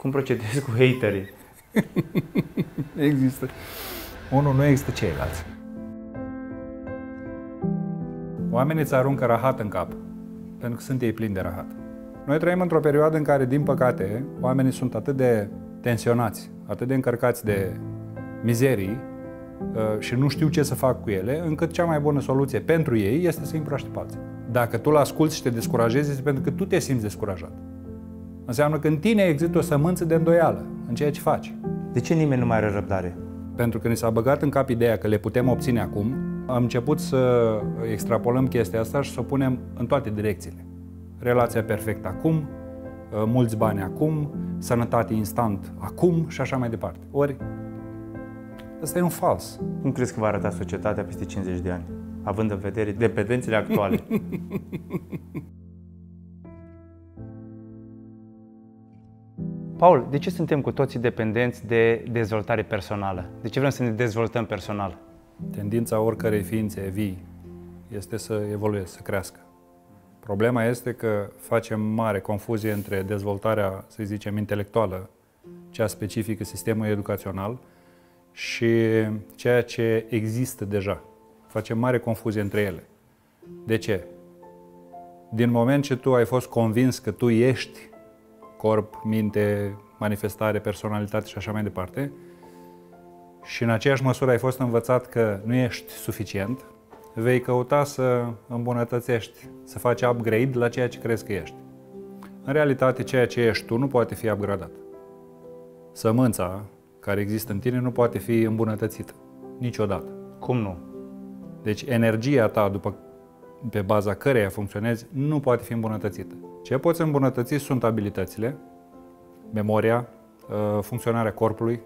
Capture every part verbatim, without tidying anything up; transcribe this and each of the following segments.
Cum procedezi cu haterii? Există. Unul, nu există ceilalți. Oamenii îți aruncă rahat în cap, pentru că sunt ei plini de rahat. Noi trăim într-o perioadă în care, din păcate, oamenii sunt atât de tensionați, atât de încărcați de mizerii și nu știu ce să fac cu ele, încât cea mai bună soluție pentru ei este să îi împroaște pe alții. Dacă tu l-asculți și te descurajezi, este pentru că tu te simți descurajat. Înseamnă că în tine există o sămânță de îndoială în ceea ce faci. De ce nimeni nu mai are răbdare? Pentru că ni s-a băgat în cap ideea că le putem obține acum, am început să extrapolăm chestia asta și să o punem în toate direcțiile. Relația perfectă acum, mulți bani acum, sănătate instant acum și așa mai departe. Ori, ăsta e un fals. Cum crezi că va arăta societatea peste cincizeci de ani, având în vedere dependențele actuale? Paul, de ce suntem cu toții dependenți de dezvoltare personală? De ce vrem să ne dezvoltăm personal? Tendința oricărei ființe vii este să evolueze, să crească. Problema este că facem mare confuzie între dezvoltarea, să zicem, intelectuală, cea specifică sistemului educațional, și ceea ce există deja. Facem mare confuzie între ele. De ce? Din moment ce tu ai fost convins că tu ești corp, minte, manifestare, personalitate și așa mai departe, și în aceeași măsură ai fost învățat că nu ești suficient, vei căuta să îmbunătățești, să faci upgrade la ceea ce crezi că ești. În realitate, ceea ce ești tu nu poate fi upgradat. Sămânța care există în tine nu poate fi îmbunătățită. Niciodată. Cum nu? Deci energia ta, după, pe baza căreia funcționezi, nu poate fi îmbunătățită. Ce poți îmbunătăți sunt abilitățile, memoria, funcționarea corpului,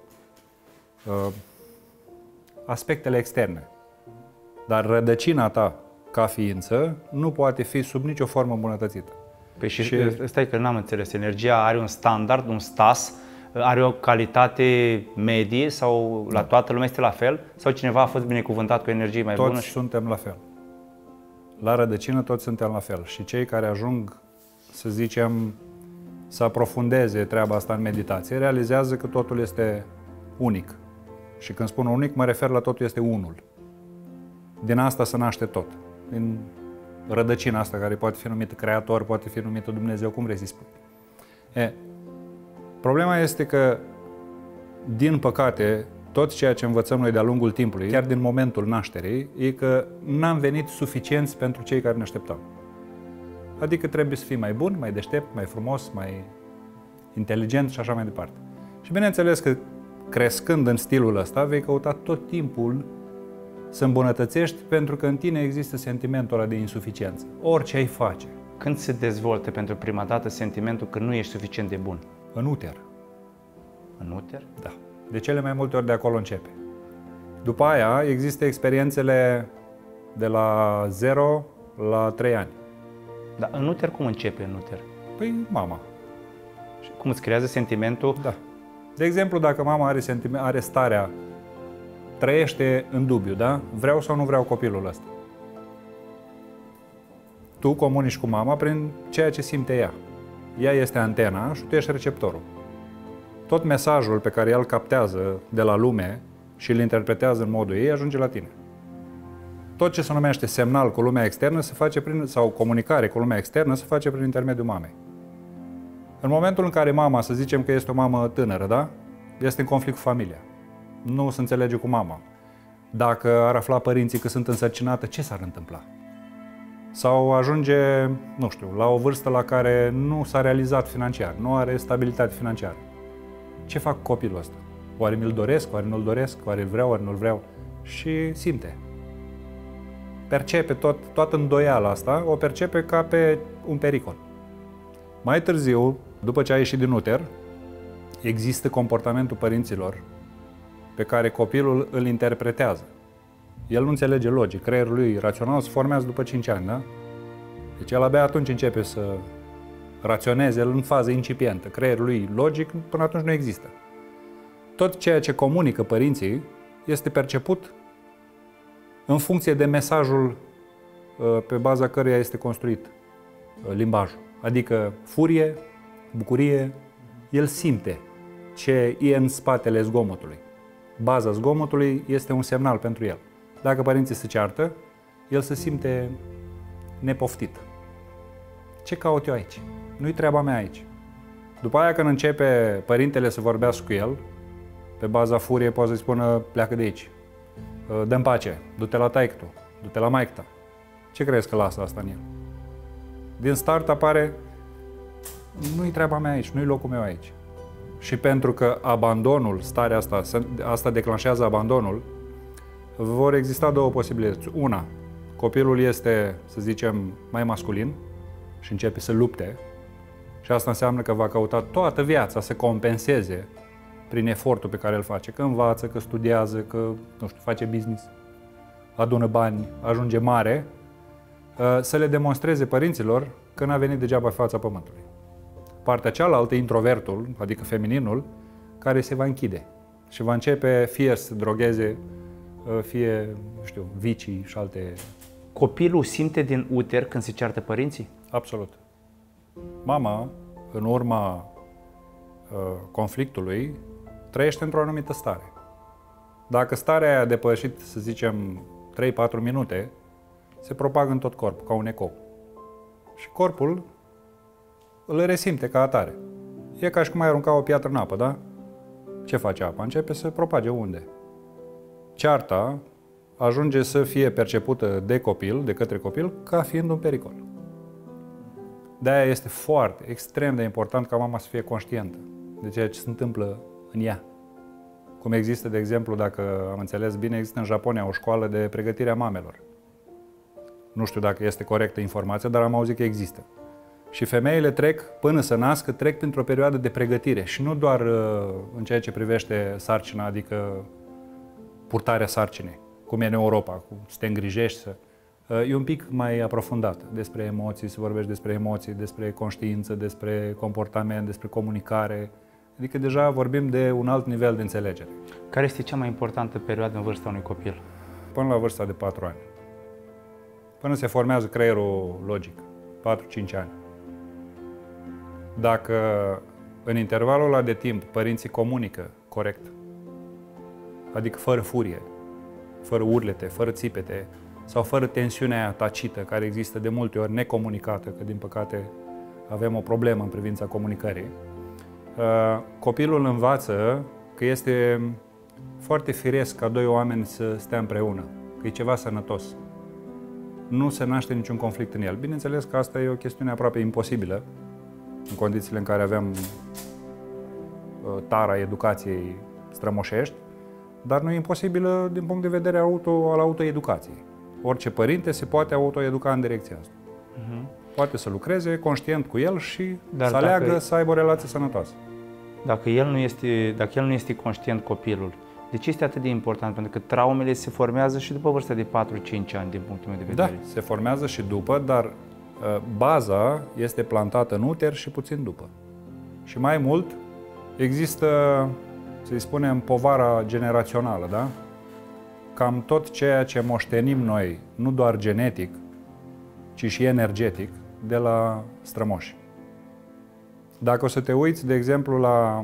aspectele externe. Dar rădăcina ta, ca ființă, nu poate fi sub nicio formă îmbunătățită. Păi și, și stai că n-am înțeles. Energia are un standard, un stas, are o calitate medie sau la toată lumea este la fel? Sau cineva a fost binecuvântat cu energie mai toți bună? Toți suntem la fel. La rădăcină toți suntem la fel. Și cei care ajung, să zicem, să aprofundeze treaba asta în meditație, realizează că totul este unic. Și când spun unic, mă refer la totul este unul. Din asta se naște tot. Din rădăcina asta, care poate fi numită Creator, poate fi numită Dumnezeu, cum vrei să-i spui. E, problema este că, din păcate, tot ceea ce învățăm noi de-a lungul timpului, chiar din momentul nașterii, e că n-am venit suficienți pentru cei care ne așteptau. Adică trebuie să fii mai bun, mai deștept, mai frumos, mai inteligent și așa mai departe. Și bineînțeles că, crescând în stilul ăsta, vei căuta tot timpul să îmbunătățești, pentru că în tine există sentimentul ăla de insuficiență. Orice ai face. Când se dezvoltă pentru prima dată sentimentul că nu ești suficient de bun? În uter. În uter? Da. De cele mai multe ori de acolo începe. După aia există experiențele de la zero la trei ani. Dar în uter cum începe în uter? Păi mama. Și cum îți creează sentimentul? Da. De exemplu, dacă mama are, sentiment, are starea, trăiește în dubiu, da? Vreau sau nu vreau copilul ăsta. Tu comunici cu mama prin ceea ce simte ea. Ea este antena și tu ești receptorul. Tot mesajul pe care ea îl captează de la lume și îl interpretează în modul ei ajunge la tine. Tot ce se numește semnal cu lumea externă se face prin, sau comunicare cu lumea externă se face prin intermediul mamei. În momentul în care mama, să zicem că este o mamă tânără, da? Este în conflict cu familia. Nu se înțelege cu mama. Dacă ar afla părinții că sunt însărcinată, ce s-ar întâmpla? Sau ajunge, nu știu, la o vârstă la care nu s-a realizat financiar, nu are stabilitate financiară. Ce fac copilul ăsta? Oare mi-l doresc, oare nu-l doresc, oare îl vreau, oare nu-l vreau? Și simte. Percepe tot, toată îndoiala asta, o percepe ca pe un pericol. Mai târziu, după ce a ieșit din uter, există comportamentul părinților pe care copilul îl interpretează. El nu înțelege logic, creierul lui rațional se formează după cinci ani, da? Deci el abia atunci începe să raționeze, el în fază incipientă. Creierul lui logic până atunci nu există. Tot ceea ce comunică părinții este perceput în funcție de mesajul pe baza căruia este construit limbajul. Adică furie, bucurie, el simte ce e în spatele zgomotului. Baza zgomotului este un semnal pentru el. Dacă părinții se ceartă, el se simte nepoftit. Ce caut eu aici? Nu-i treaba mea aici. După aia, când începe părintele să vorbească cu el, pe baza furiei poate să-i spună, pleacă de aici, dă-mi pace, du-te la taică-tu, du-te la maică-ta. Ce crezi că lasă asta în el? Din start apare, nu-i treaba mea aici, nu-i locul meu aici. Și pentru că abandonul, starea asta, asta declanșează abandonul, vor exista două posibilități. Una, copilul este, să zicem, mai masculin și începe să lupte și asta înseamnă că va căuta toată viața să compenseze prin efortul pe care îl face, că învață, că studiază, că, nu știu, face business, adună bani, ajunge mare, să le demonstreze părinților că n-a venit degeaba pe fața pământului. Partea cealaltă, introvertul, adică femininul, care se va închide și va începe fie să se drogheze, fie, nu știu, vicii și alte... Copilul simte din uter când se ceartă părinții? Absolut. Mama, în urma uh, conflictului, trăiește într-o anumită stare. Dacă starea aia a depășit, să zicem, trei patru minute, se propagă în tot corpul, ca un ecou. Și corpul îl resimte ca atare. E ca și cum ai arunca o piatră în apă, da? Ce face apa? Începe să propage unde? Cearta ajunge să fie percepută de copil, de către copil, ca fiind un pericol. De-aia este foarte, extrem de important ca mama să fie conștientă de ceea ce se întâmplă în ea. Cum există, de exemplu, dacă am înțeles bine, există în Japonia o școală de pregătire a mamelor. Nu știu dacă este corectă informația, dar am auzit că există. Și femeile trec, până să nască, trec printr-o perioadă de pregătire și nu doar uh, în ceea ce privește sarcina, adică purtarea sarcinei, cum e în Europa, cu să te îngrijești, să... Uh, e un pic mai aprofundată despre emoții, se vorbește despre emoții, despre conștiință, despre comportament, despre comunicare. Adică deja vorbim de un alt nivel de înțelegere. Care este cea mai importantă perioadă în vârsta unui copil? Până la vârsta de patru ani. Până se formează creierul logic, patru cinci ani. Dacă în intervalul ăla de timp părinții comunică corect, adică fără furie, fără urlete, fără țipete sau fără tensiunea aia tacită care există de multe ori necomunicată, că din păcate avem o problemă în privința comunicării, copilul învață că este foarte firesc ca doi oameni să stea împreună, că e ceva sănătos. Nu se naște niciun conflict în el. Bineînțeles că asta e o chestiune aproape imposibilă, în condițiile în care avem tara educației strămoșești, dar nu e imposibilă din punct de vedere auto, al autoeducației. Orice părinte se poate autoeduca în direcția asta. Uh-huh. Poate să lucreze conștient cu el și dar să aleagă dacă, să aibă o relație sănătoasă. Dacă el, nu este, dacă el nu este conștient copilul, de ce este atât de important? Pentru că traumele se formează și după vârsta de patru cinci ani, din punctul meu de vedere. Da, se formează și după, dar baza este plantată în uter și puțin după. Și mai mult, există, să-i spunem, povara generațională, da? Cam tot ceea ce moștenim noi, nu doar genetic, ci și energetic, de la strămoși. Dacă o să te uiți, de exemplu, la...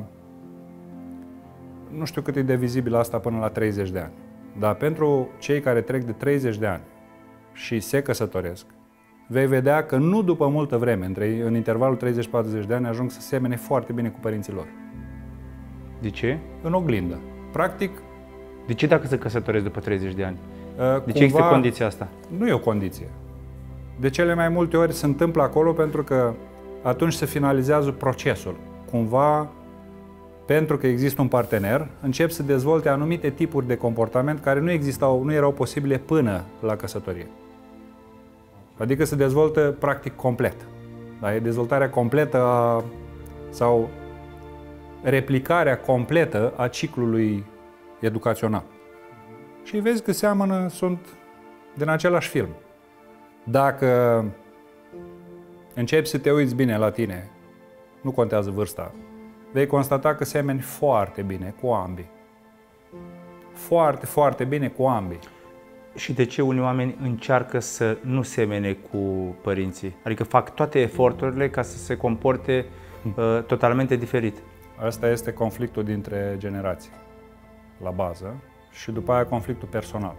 Nu știu cât e de vizibil asta până la treizeci de ani, dar pentru cei care trec de treizeci de ani și se căsătoresc, vei vedea că nu după multă vreme, între, în intervalul treizeci patruzeci de ani, ajung să semene foarte bine cu părinții lor. De ce? În oglindă. Practic... De ce dacă se căsătoresc după treizeci de ani? Uh, de cumva, ce există condiția asta? Nu e o condiție. De cele mai multe ori se întâmplă acolo pentru că atunci se finalizează procesul. Cumva, pentru că există un partener, încep să dezvolte anumite tipuri de comportament care nu existau, nu erau posibile până la căsătorie. Adică se dezvoltă practic complet. Da? E dezvoltarea completă a, sau replicarea completă a ciclului educațional. Și vezi că seamănă, sunt din același film. Dacă începi să te uiți bine la tine, nu contează vârsta, vei constata că semeni foarte bine cu ambii. Foarte, foarte bine cu ambii. Și de ce unii oameni încearcă să nu semene cu părinții? Adică fac toate eforturile ca să se comporte uh, totalmente diferit. Asta este conflictul dintre generații, la bază, și după aia conflictul personal.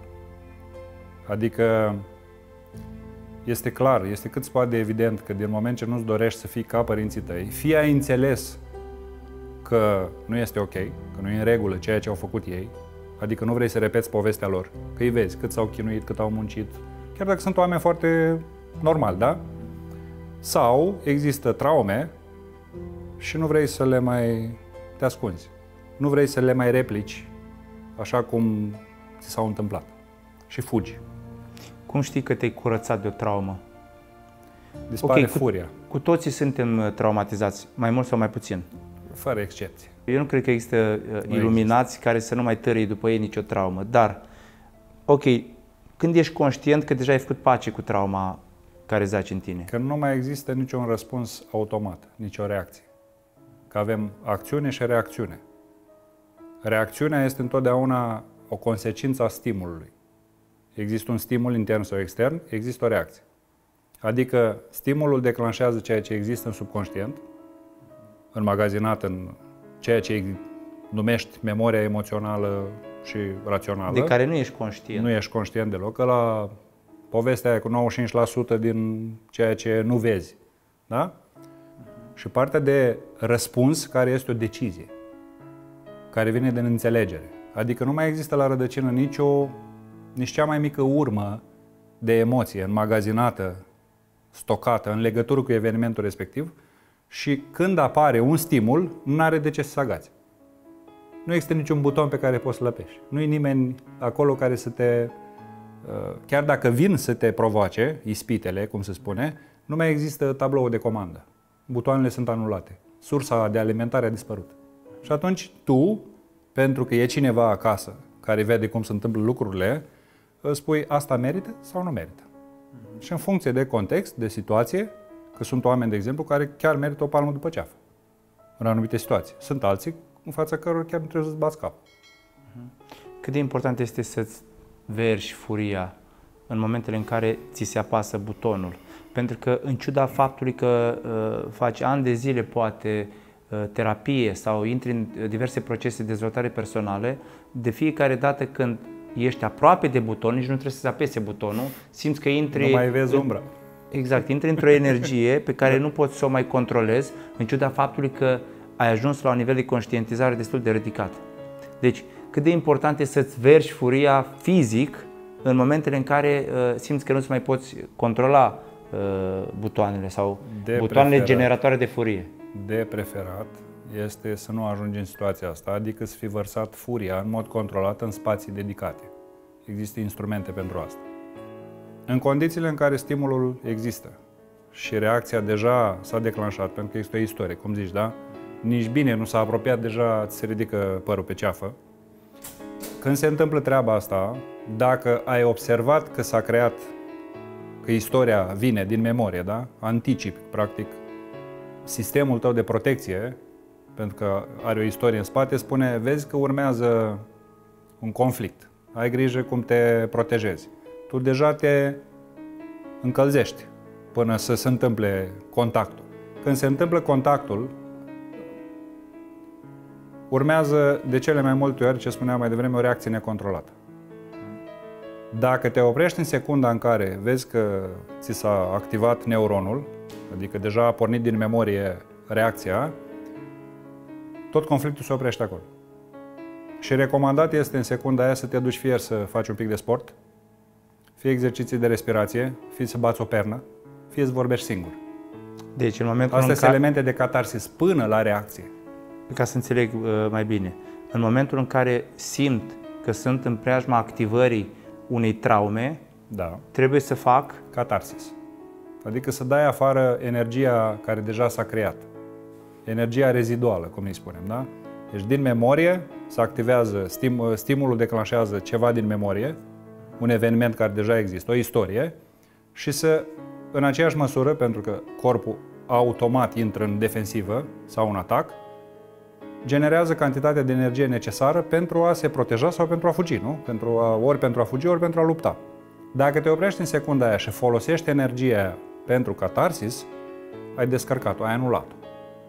Adică este clar, este cât se poate de evident că din moment ce nu-ți dorești să fii ca părinții tăi, fie ai înțeles că nu este ok, că nu e în regulă ceea ce au făcut ei, adică nu vrei să repeți povestea lor, că îi vezi cât s-au chinuit, cât au muncit, chiar dacă sunt oameni foarte normali, da? Sau există traume și nu vrei să le mai te ascunzi. Nu vrei să le mai replici așa cum ți s-au întâmplat și fugi. Cum știi că te-ai curățat de o traumă? Dispare okay, furia. Cu, cu toții suntem traumatizați, mai mult sau mai puțin. Fără excepție. Eu nu cred că există uh, nu iluminați există. care să nu mai târâie după ei nicio traumă. Dar, ok, când ești conștient că deja ai făcut pace cu trauma care zace în tine? Că nu mai există niciun răspuns automat, nicio reacție. Că avem acțiune și reacțiune. Reacțiunea este întotdeauna o consecință a stimulului. Există un stimul intern sau extern, există o reacție. Adică stimulul declanșează ceea ce există în subconștient, înmagazinat în ceea ce numești memoria emoțională și rațională. De care nu ești conștient. Nu ești conștient deloc, că la povestea aia cu nouăzeci și cinci la sută din ceea ce nu vezi. Da? Și partea de răspuns, care este o decizie, care vine din înțelegere. Adică nu mai există la rădăcină nicio, nici cea mai mică urmă de emoție înmagazinată, stocată în legătură cu evenimentul respectiv și când apare un stimul, nu are de ce să se agați. Nu există niciun buton pe care poți să-l apeși. Nu e nimeni acolo care să te... Chiar dacă vin să te provoace, ispitele, cum se spune, nu mai există tabloul de comandă. Butoanele sunt anulate. Sursa de alimentare a dispărut. Și atunci tu, pentru că e cineva acasă care vede cum se întâmplă lucrurile, îți spui asta merită sau nu merită. Mm-hmm. Și în funcție de context, de situație, că sunt oameni, de exemplu, care chiar merită o palmă după ceafă în anumite situații. Sunt alții în fața cărora chiar nu trebuie să-ți bați capul. Mm-hmm. Cât de important este să-ți vergi furia în momentele în care ți se apasă butonul? Pentru că, în ciuda faptului că uh, faci ani de zile, poate, uh, terapie sau intri în diverse procese de dezvoltare personale, de fiecare dată când ești aproape de buton, nici nu trebuie să-ți apese butonul, simți că intri... Nu mai vezi umbra. Exact, intri într-o energie pe care nu poți să o mai controlezi, în ciuda faptului că ai ajuns la un nivel de conștientizare destul de ridicat. Deci, cât de important este să-ți vergi furia fizic în momentele în care uh, simți că nu-ți mai poți controla uh, butoanele sau de butoanele preferat, generatoare de furie. De preferat este să nu ajungi în situația asta, adică să fi vărsat furia în mod controlat în spații dedicate. Există instrumente pentru asta. În condițiile în care stimulul există și reacția deja s-a declanșat, pentru că este o istorie, cum zici, da? Nici bine nu s-a apropiat, deja ți se ridică părul pe ceafă. Când se întâmplă treaba asta, dacă ai observat că s-a creat, că istoria vine din memorie, da? Anticipi, practic, sistemul tău de protecție, pentru că are o istorie în spate, spune, vezi că urmează un conflict. Ai grijă cum te protejezi. Tu deja te încălzești până să se întâmple contactul. Când se întâmplă contactul, urmează de cele mai multe ori, ce spuneam mai devreme, o reacție necontrolată. Dacă te oprești în secunda în care vezi că ți s-a activat neuronul, adică deja a pornit din memorie reacția, tot conflictul se oprește acolo. Și recomandat este în secunda aia să te duci fie să faci un pic de sport, fie exerciții de respirație, fie să bați o pernă, fie să vorbești singur. Deci, în momentul Astea în sunt care... elemente de catarsis până la reacție. Ca să înțeleg uh, mai bine, în momentul în care simt că sunt în preajma activării unei traume, Da. trebuie să fac Catarsis. Adică să dai afară energia care deja s-a creat. Energia reziduală, cum îi spunem, da? Deci din memorie se activează, stim, stimulul declanșează ceva din memorie, un eveniment care deja există, o istorie, și să, în aceeași măsură, pentru că corpul automat intră în defensivă sau în atac, generează cantitatea de energie necesară pentru a se proteja sau pentru a fugi, nu? Pentru a, ori pentru a fugi, ori pentru a lupta. Dacă te oprești în secunda aia și folosești energia aia pentru catarsis, ai descărcat-o, ai anulat-o.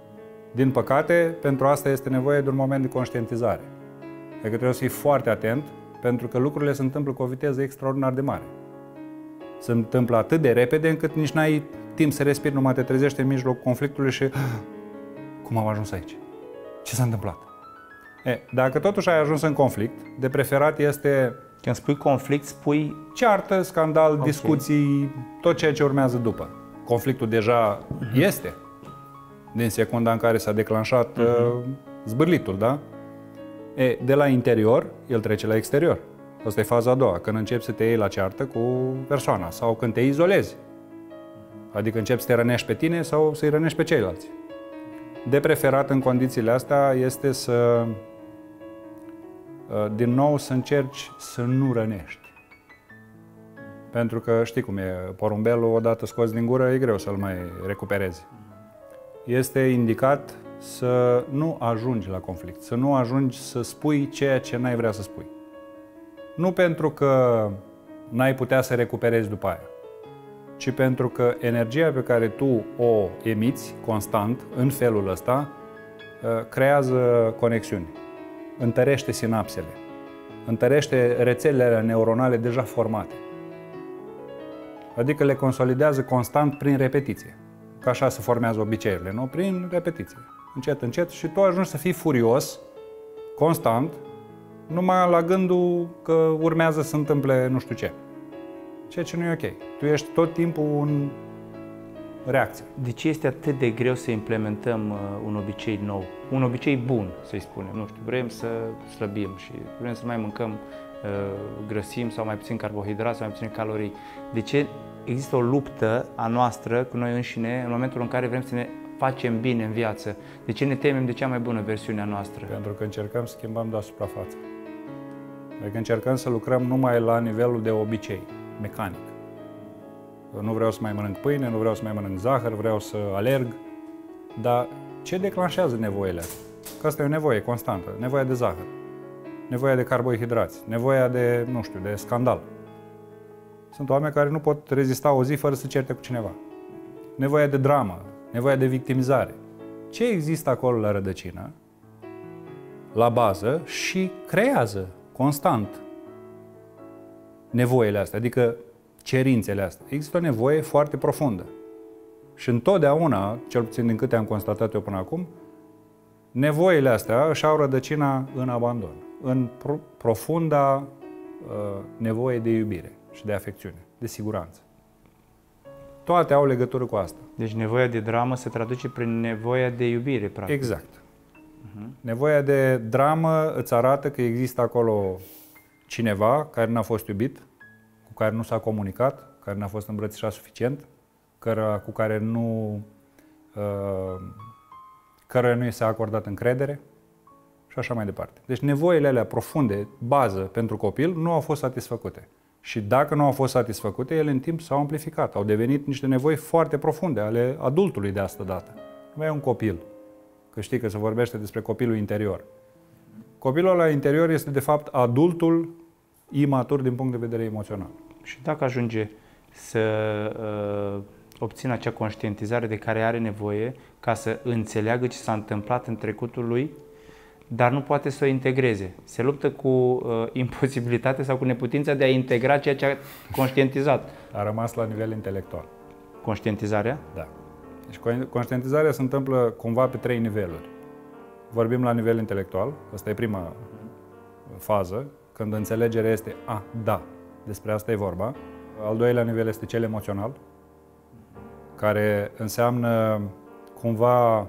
Din păcate, pentru asta este nevoie de un moment de conștientizare. Adică trebuie să fii foarte atent, pentru că lucrurile se întâmplă cu o viteză extraordinar de mare. Se întâmplă atât de repede încât nici n-ai timp să respiri, numai te trezești în mijlocul conflictului și cum am ajuns aici? Ce s-a întâmplat? E, dacă totuși ai ajuns în conflict, de preferat este... Când spui conflict, spui... Ceartă, scandal, okay. discuții, tot ceea ce urmează după. Conflictul deja uh-huh. este. Din secunda în care s-a declanșat uh-huh. uh, zbârlitul, da? E, de la interior, el trece la exterior. Asta e faza a doua, când începi să te iei la ceartă cu persoana sau când te izolezi. Adică începi să te rănești pe tine sau să-i rănești pe ceilalți. De preferat în condițiile astea este să, din nou, să încerci să nu rănești. Pentru că știi cum e, porumbelul odată scos din gură e greu să-l mai recuperezi. Este indicat să nu ajungi la conflict, să nu ajungi să spui ceea ce n-ai vrea să spui. Nu pentru că n-ai putea să recuperezi după aia, ci pentru că energia pe care tu o emiți constant, în felul ăsta, creează conexiuni, întărește sinapsele, întărește rețelele neuronale deja formate. Adică le consolidează constant prin repetiție. Că așa se formează obiceiurile, nu? Prin repetiție. Încet, încet și tu ajungi să fii furios, constant, numai la gândul că urmează să întâmple nu știu ce. Ceea ce nu e ok. Tu ești tot timpul în reacție. De ce este atât de greu să implementăm uh, un obicei nou? Un obicei bun, să-i spunem. Nu știu, vrem să slăbim și vrem să mai mâncăm uh, grăsimi sau mai puțin carbohidrați sau mai puțin calorii. De ce există o luptă a noastră cu noi înșine în momentul în care vrem să ne facem bine în viață? De ce ne temem de cea mai bună versiune a noastră? Pentru că încercăm să schimbăm doar suprafața. Adică încercăm să lucrăm numai la nivelul de obicei, mecanic. Eu nu vreau să mai mănânc pâine, nu vreau să mai mănânc zahăr, vreau să alerg. Dar ce declanșează nevoile astea? Că asta e o nevoie constantă. Nevoia de zahăr, nevoia de carbohidrați, nevoia de, nu știu, de scandal. Sunt oameni care nu pot rezista o zi fără să certe cu cineva. Nevoia de dramă, nevoia de victimizare. Ce există acolo la rădăcină, la bază și creează constant nevoile astea, adică cerințele astea. Există o nevoie foarte profundă. Și întotdeauna, cel puțin din câte am constatat eu până acum, nevoile astea își au rădăcina în abandon, în pro- profunda uh, nevoie de iubire și de afecțiune, de siguranță. Toate au legătură cu asta. Deci nevoia de dramă se traduce prin nevoia de iubire, practic. Exact. Uh-huh. Nevoia de dramă îți arată că există acolo cineva care n-a fost iubit, cu care nu s-a comunicat, care n-a fost îmbrățișat suficient, care, cu care nu, uh, care nu i s-a acordat încredere și așa mai departe. Deci nevoile alea profunde, bază pentru copil, nu au fost satisfăcute. Și dacă nu au fost satisfăcute, ele în timp s-au amplificat. Au devenit niște nevoi foarte profunde ale adultului de asta dată. Nu mai e un copil. Că știi că se vorbește despre copilul interior. Copilul ăla interior este de fapt adultul imatur din punct de vedere emoțional. Și dacă ajunge să uh, obțină acea conștientizare de care are nevoie ca să înțeleagă ce s-a întâmplat în trecutul lui, dar nu poate să o integreze. Se luptă cu uh, imposibilitatea sau cu neputința de a integra ceea ce a conștientizat. A rămas la nivel intelectual. Conștientizarea? Da. Deci conștientizarea se întâmplă cumva pe trei niveluri. Vorbim la nivel intelectual, asta e prima fază, când înțelegerea este, a, da, despre asta e vorba. Al doilea nivel este cel emoțional, care înseamnă cumva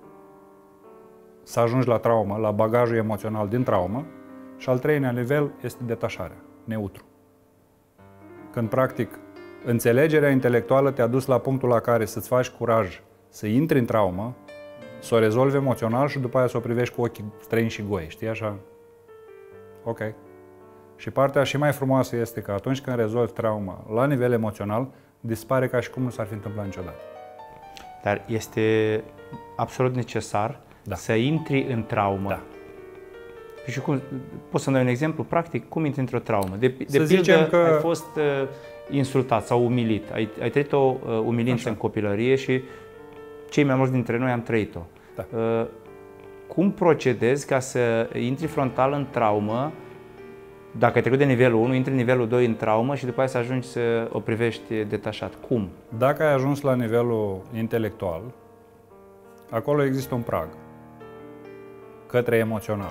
să ajungi la traumă, la bagajul emoțional din traumă. Și al treilea nivel este detașarea, neutru. Când, practic, înțelegerea intelectuală te-a dus la punctul la care să-ți faci curaj să intri în traumă, să o rezolvi emoțional și după aia să o privești cu ochii străini și goi, știi, așa? Ok. Și partea și mai frumoasă este că atunci când rezolvi trauma la nivel emoțional, dispare ca și cum nu s-ar fi întâmplat niciodată. Dar este absolut necesar da. să intri în traumă. Da. Și cum, poți să-mi dai un exemplu practic? Cum intri într-o traumă? De, de să pildă, că... ai fost uh, insultat sau umilit. Ai, ai trăit o uh, umilință Așa. în copilărie și cei mai mulți dintre noi am trăit-o. Da. Cum procedezi ca să intri frontal în traumă, dacă ai trecut de nivelul unu, intri în nivelul doi în traumă și după aceea să ajungi să o privești detașat? Cum? Dacă ai ajuns la nivelul intelectual, acolo există un prag către emoțional.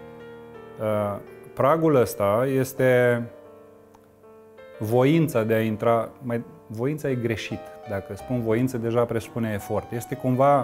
Pragul ăsta este voința de a intra, mai, voința e greșit. Dacă spun voință, deja presupune efort. Este cumva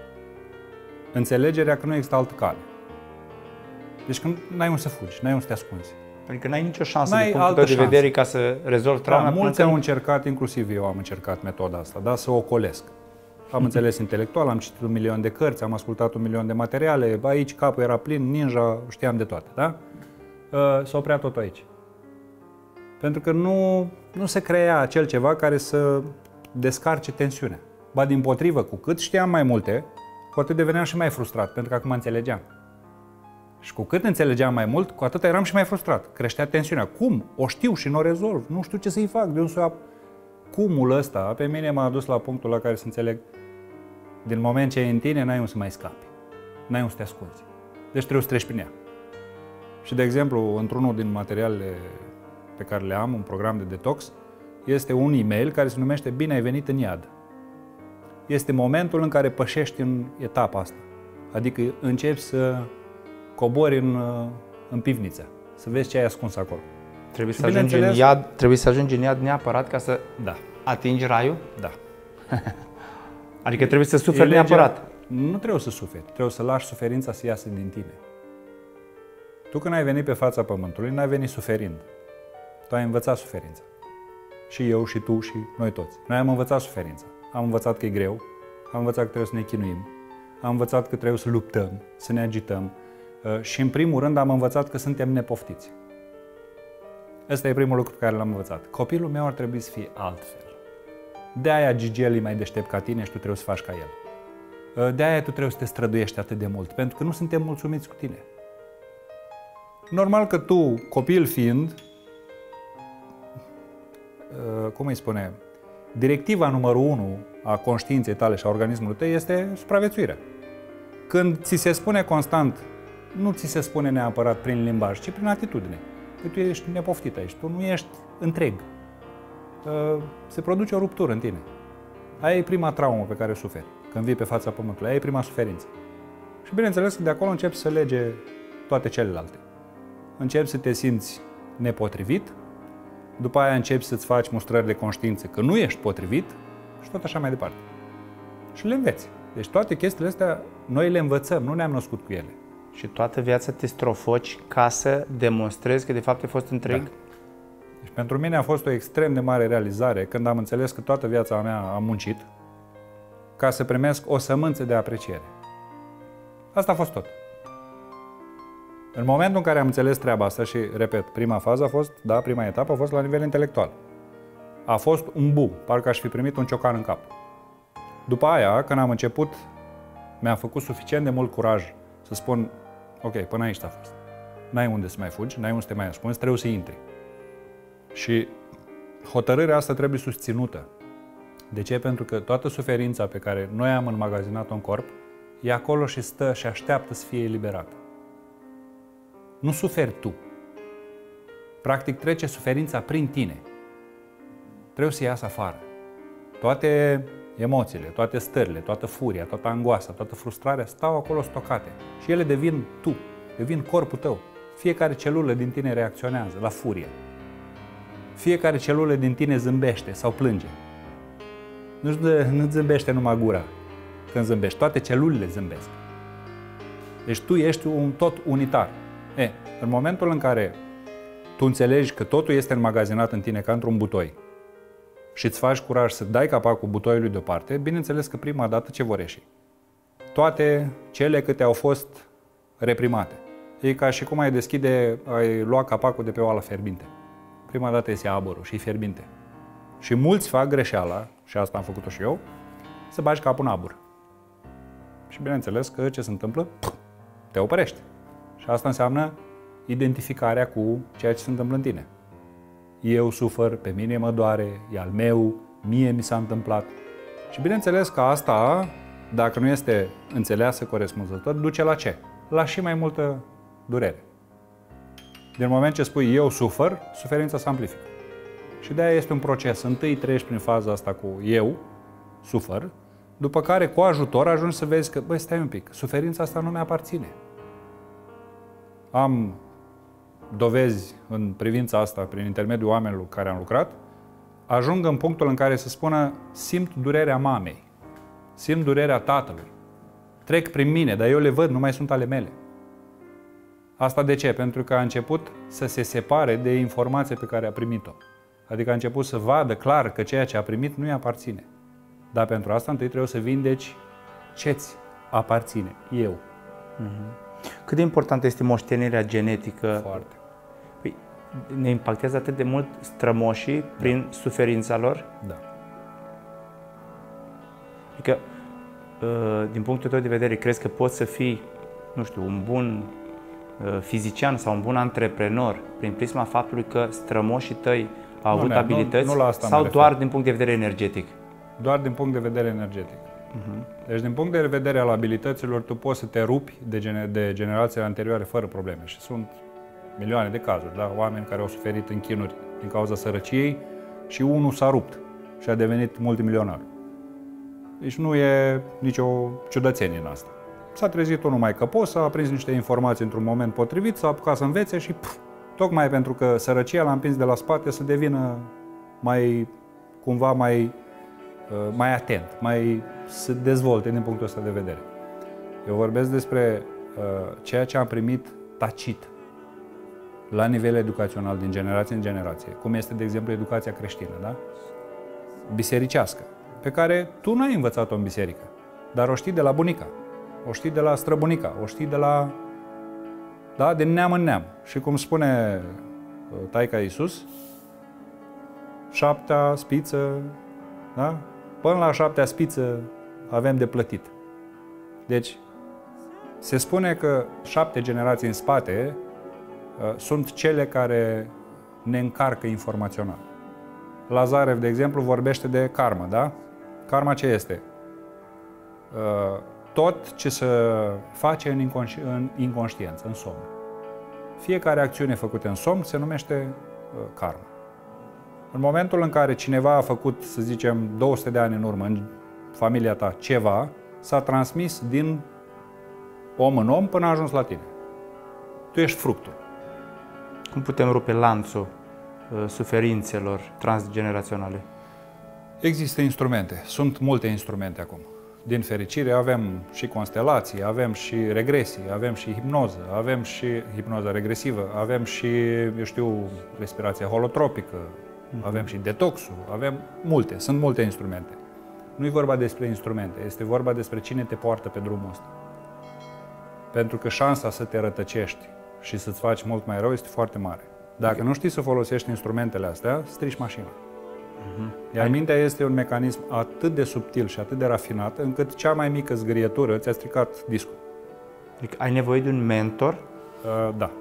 înțelegerea că nu există altă cale. Deci când n-ai unde să fugi, n-ai unde să te ascunzi. Adică n-ai nicio șansă N-ai din punctul tău de șansă. vedere ca să rezolvi trauma. Da, mulți au încercat, inclusiv eu am încercat metoda asta, da, să o ocolesc. Am înțeles intelectual, am citit un milion de cărți, am ascultat un milion de materiale, aici capul era plin, ninja, știam de toate, da? S-a oprea tot aici. Pentru că nu, nu se crea acel ceva care să descarce tensiunea. Ba dimpotrivă, cu cât știam mai multe, cu atât deveneam și mai frustrat, pentru că acum înțelegeam. Și cu cât înțelegeam mai mult, cu atât eram și mai frustrat. Creștea tensiunea. Cum? O știu și nu o rezolv. Nu știu ce să-i fac. De unde să iau? Cumul ăsta pe mine m-a dus la punctul la care să înțeleg. Din moment ce e în tine, n-ai unde să mai scapi. N-ai unde să te ascunzi. Deci trebuie să treci prin ea. Și, de exemplu, într-unul din materialele pe care le am, un program de detox, este un e-mail care se numește Bine ai venit în iad. Este momentul în care pășești în etapa asta. Adică începi să cobori în, în pivniță, să vezi ce ai ascuns acolo. Trebuie să, ajungi în iad, trebuie să ajungi în iad neapărat ca să da. atingi raiul? Da. Adică trebuie să suferi neapărat. Nu trebuie să suferi, trebuie să lași suferința să iasă din tine. Tu când ai venit pe fața pământului, n-ai venit suferind. Tu ai învățat suferința. Și eu, și tu, și noi toți. Noi am învățat suferința. Am învățat că e greu, am învățat că trebuie să ne chinuim, am învățat că trebuie să luptăm, să ne agităm și, în primul rând, am învățat că suntem nepoftiți. Ăsta e primul lucru pe care l-am învățat. Copilul meu ar trebui să fie altfel. De-aia Gigel e mai deștept ca tine și tu trebuie să faci ca el. De-aia tu trebuie să te străduiești atât de mult, pentru că nu suntem mulțumiți cu tine. Normal că tu, copil fiind, cum îi spune, directiva numărul unu a conștiinței tale și a organismului tău este supraviețuirea. Când ți se spune constant, nu ți se spune neapărat prin limbaj, ci prin atitudine. Că tu ești nepoftit aici, tu nu ești întreg. Se produce o ruptură în tine. Aia e prima traumă pe care o suferi, când vii pe fața pământului. Aia e prima suferință. Și bineînțeles că de acolo începi să lege toate celelalte. Începi să te simți nepotrivit, după aia începi să-ți faci mustrări de conștiință că nu ești potrivit și tot așa mai departe. Și le înveți. Deci toate chestiile astea noi le învățăm, nu ne-am născut cu ele. Și toată viața te strofoci ca să demonstrezi că de fapt ai fost întreg? Da. Deci pentru mine a fost o extrem de mare realizare când am înțeles că toată viața mea am muncit ca să primesc o sămânță de apreciere. Asta a fost tot. În momentul în care am înțeles treaba asta și, repet, prima fază a fost, da, prima etapă a fost la nivel intelectual. A fost un boom, parcă aș fi primit un ciocan în cap. După aia, când am început, mi-a făcut suficient de mult curaj să spun, ok, până aici a fost. N-ai unde să mai fugi, n-ai unde să te mai ascunzi, trebuie să intri. Și hotărârea asta trebuie susținută. De ce? Pentru că toată suferința pe care noi am înmagazinat-o în corp, e acolo și stă și așteaptă să fie eliberată. Nu suferi tu. Practic trece suferința prin tine. Trebuie să iasă afară. Toate emoțiile, toate stările, toată furia, toată angoasa, toată frustrarea stau acolo stocate. Și ele devin tu, devin corpul tău. Fiecare celulă din tine reacționează la furie. Fiecare celulă din tine zâmbește sau plânge. Nu, nu zâmbește numai gura când zâmbești, toate celulele zâmbesc. Deci tu ești un tot unitar. E, în momentul în care tu înțelegi că totul este înmagazinat în tine ca într-un butoi și îți faci curaj să dai capacul butoiului deoparte, bineînțeles că prima dată ce vor ieși? Toate cele câte au fost reprimate. E ca și cum ai deschide, ai lua capacul de pe oala fierbinte. Prima dată iese aburul și e fierbinte. Și mulți fac greșeala, și asta am făcut-o și eu, să bagi capul în abur. Și bineînțeles că ce se întâmplă? Te opărești. Și asta înseamnă identificarea cu ceea ce se întâmplă în tine. Eu sufăr, pe mine mă doare, e al meu, mie mi s-a întâmplat. Și bineînțeles că asta dacă nu este înțeleasă corespunzător, duce la ce? La și mai multă durere. Din moment ce spui eu sufăr, suferința se amplifică. Și de-aia este un proces. Întâi treci prin faza asta cu eu, sufăr, după care cu ajutor ajungi să vezi că, băi, stai un pic, suferința asta nu mi-aparține. Am dovezi în privința asta, prin intermediul oamenilor care am lucrat, ajung în punctul în care să spună, simt durerea mamei, simt durerea tatălui, trec prin mine, dar eu le văd, nu mai sunt ale mele. Asta de ce? Pentru că a început să se separe de informația pe care a primit-o. Adică a început să vadă clar că ceea ce a primit nu-i aparține. Dar pentru asta întâi trebuie să vindeci ce-ți aparține, eu. Mm-hmm. Cât de importantă este moștenirea genetică? Foarte. Păi, ne impactează atât de mult strămoșii prin da. suferința lor? Da. Adică, din punctul tău de vedere, crezi că poți să fii, nu știu, un bun fizician sau un bun antreprenor prin prisma faptului că strămoșii tăi au avut nu, abilități nu, nu la asta sau doar din punct de vedere energetic? Doar din punct de vedere energetic. Uh-huh. Deci, din punct de vedere al abilităților, tu poți să te rupi de, gener- de generațiile anterioare fără probleme. Și sunt milioane de cazuri, da? Oameni care au suferit în chinuri din cauza sărăciei și unul s-a rupt și a devenit multimilionar. Deci nu e nicio ciudățenie în asta. S-a trezit unul mai căpos, a prins niște informații într-un moment potrivit, s-a apucat să învețe și pf, tocmai pentru că sărăcia l-a împins de la spate să devină mai, cumva mai, mai atent, mai să dezvolte din punctul ăsta de vedere. Eu vorbesc despre uh, ceea ce am primit tacit la nivel educațional din generație în generație, cum este, de exemplu, educația creștină, da? Bisericească, pe care tu n-ai învățat-o în biserică, dar o știi de la bunica, o știi de la străbunica, o știi de la, da, din neam în neam. Și cum spune taica Iisus, șaptea spiță, da? Până la șaptea spiță avem de plătit. Deci, se spune că șapte generații în spate uh, sunt cele care ne încarcă informațional. Lazarev, de exemplu, vorbește de karmă, da? Karma ce este? Uh, tot ce se face în, inconști- în inconștiență, în somn. Fiecare acțiune făcută în somn se numește uh, karma. În momentul în care cineva a făcut, să zicem, două sute de ani în urmă în familia ta ceva, s-a transmis din om în om până a ajuns la tine. Tu ești fructul. Cum putem rupe lanțul uh, suferințelor transgeneraționale? Există instrumente. Sunt multe instrumente acum. Din fericire avem și constelații, avem și regresii, avem și hipnoză, avem și hipnoză regresivă, avem și, eu știu, respirația holotropică, mm-hmm. avem și detoxul, avem multe, sunt multe instrumente. Nu e vorba despre instrumente, este vorba despre cine te poartă pe drumul ăsta. Pentru că șansa să te rătăcești și să-ți faci mult mai rău este foarte mare. Dacă okay. nu știi să folosești instrumentele astea, strici mașina. Uh-huh. Iar mintea este un mecanism atât de subtil și atât de rafinat, încât cea mai mică zgârietură ți-a stricat discul. Adică ai nevoie de un mentor? Uh, da.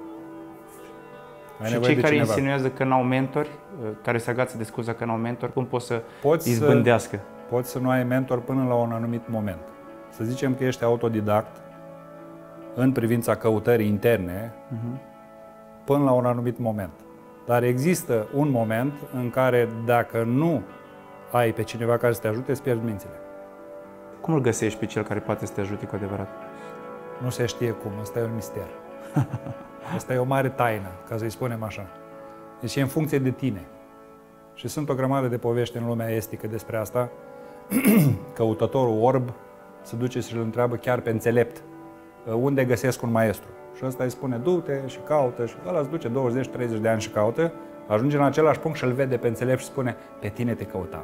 Ai și cei care cineva. insinuează că n-au mentori, care se agață de scuza că n-au mentori, cum pot să poți izbândească? Să, poți să nu ai mentor până la un anumit moment. Să zicem că ești autodidact în privința căutării interne, uh-huh. până la un anumit moment. Dar există un moment în care dacă nu ai pe cineva care să te ajute, îți pierzi mințile. Cum îl găsești pe cel care poate să te ajute cu adevărat? Nu se știe cum, ăsta e un mister. Asta e o mare taină, ca să-i spunem așa. Deci e în funcție de tine. Și sunt o grămadă de povești în lumea estică despre asta. Căutătorul orb se duce și îl întreabă chiar pe înțelept unde găsesc un maestru. Și ăsta îi spune, du-te și caută. Și ăla îți duce douăzeci treizeci de ani și caută, ajunge în același punct și îl vede pe înțelept și spune, pe tine te căutam.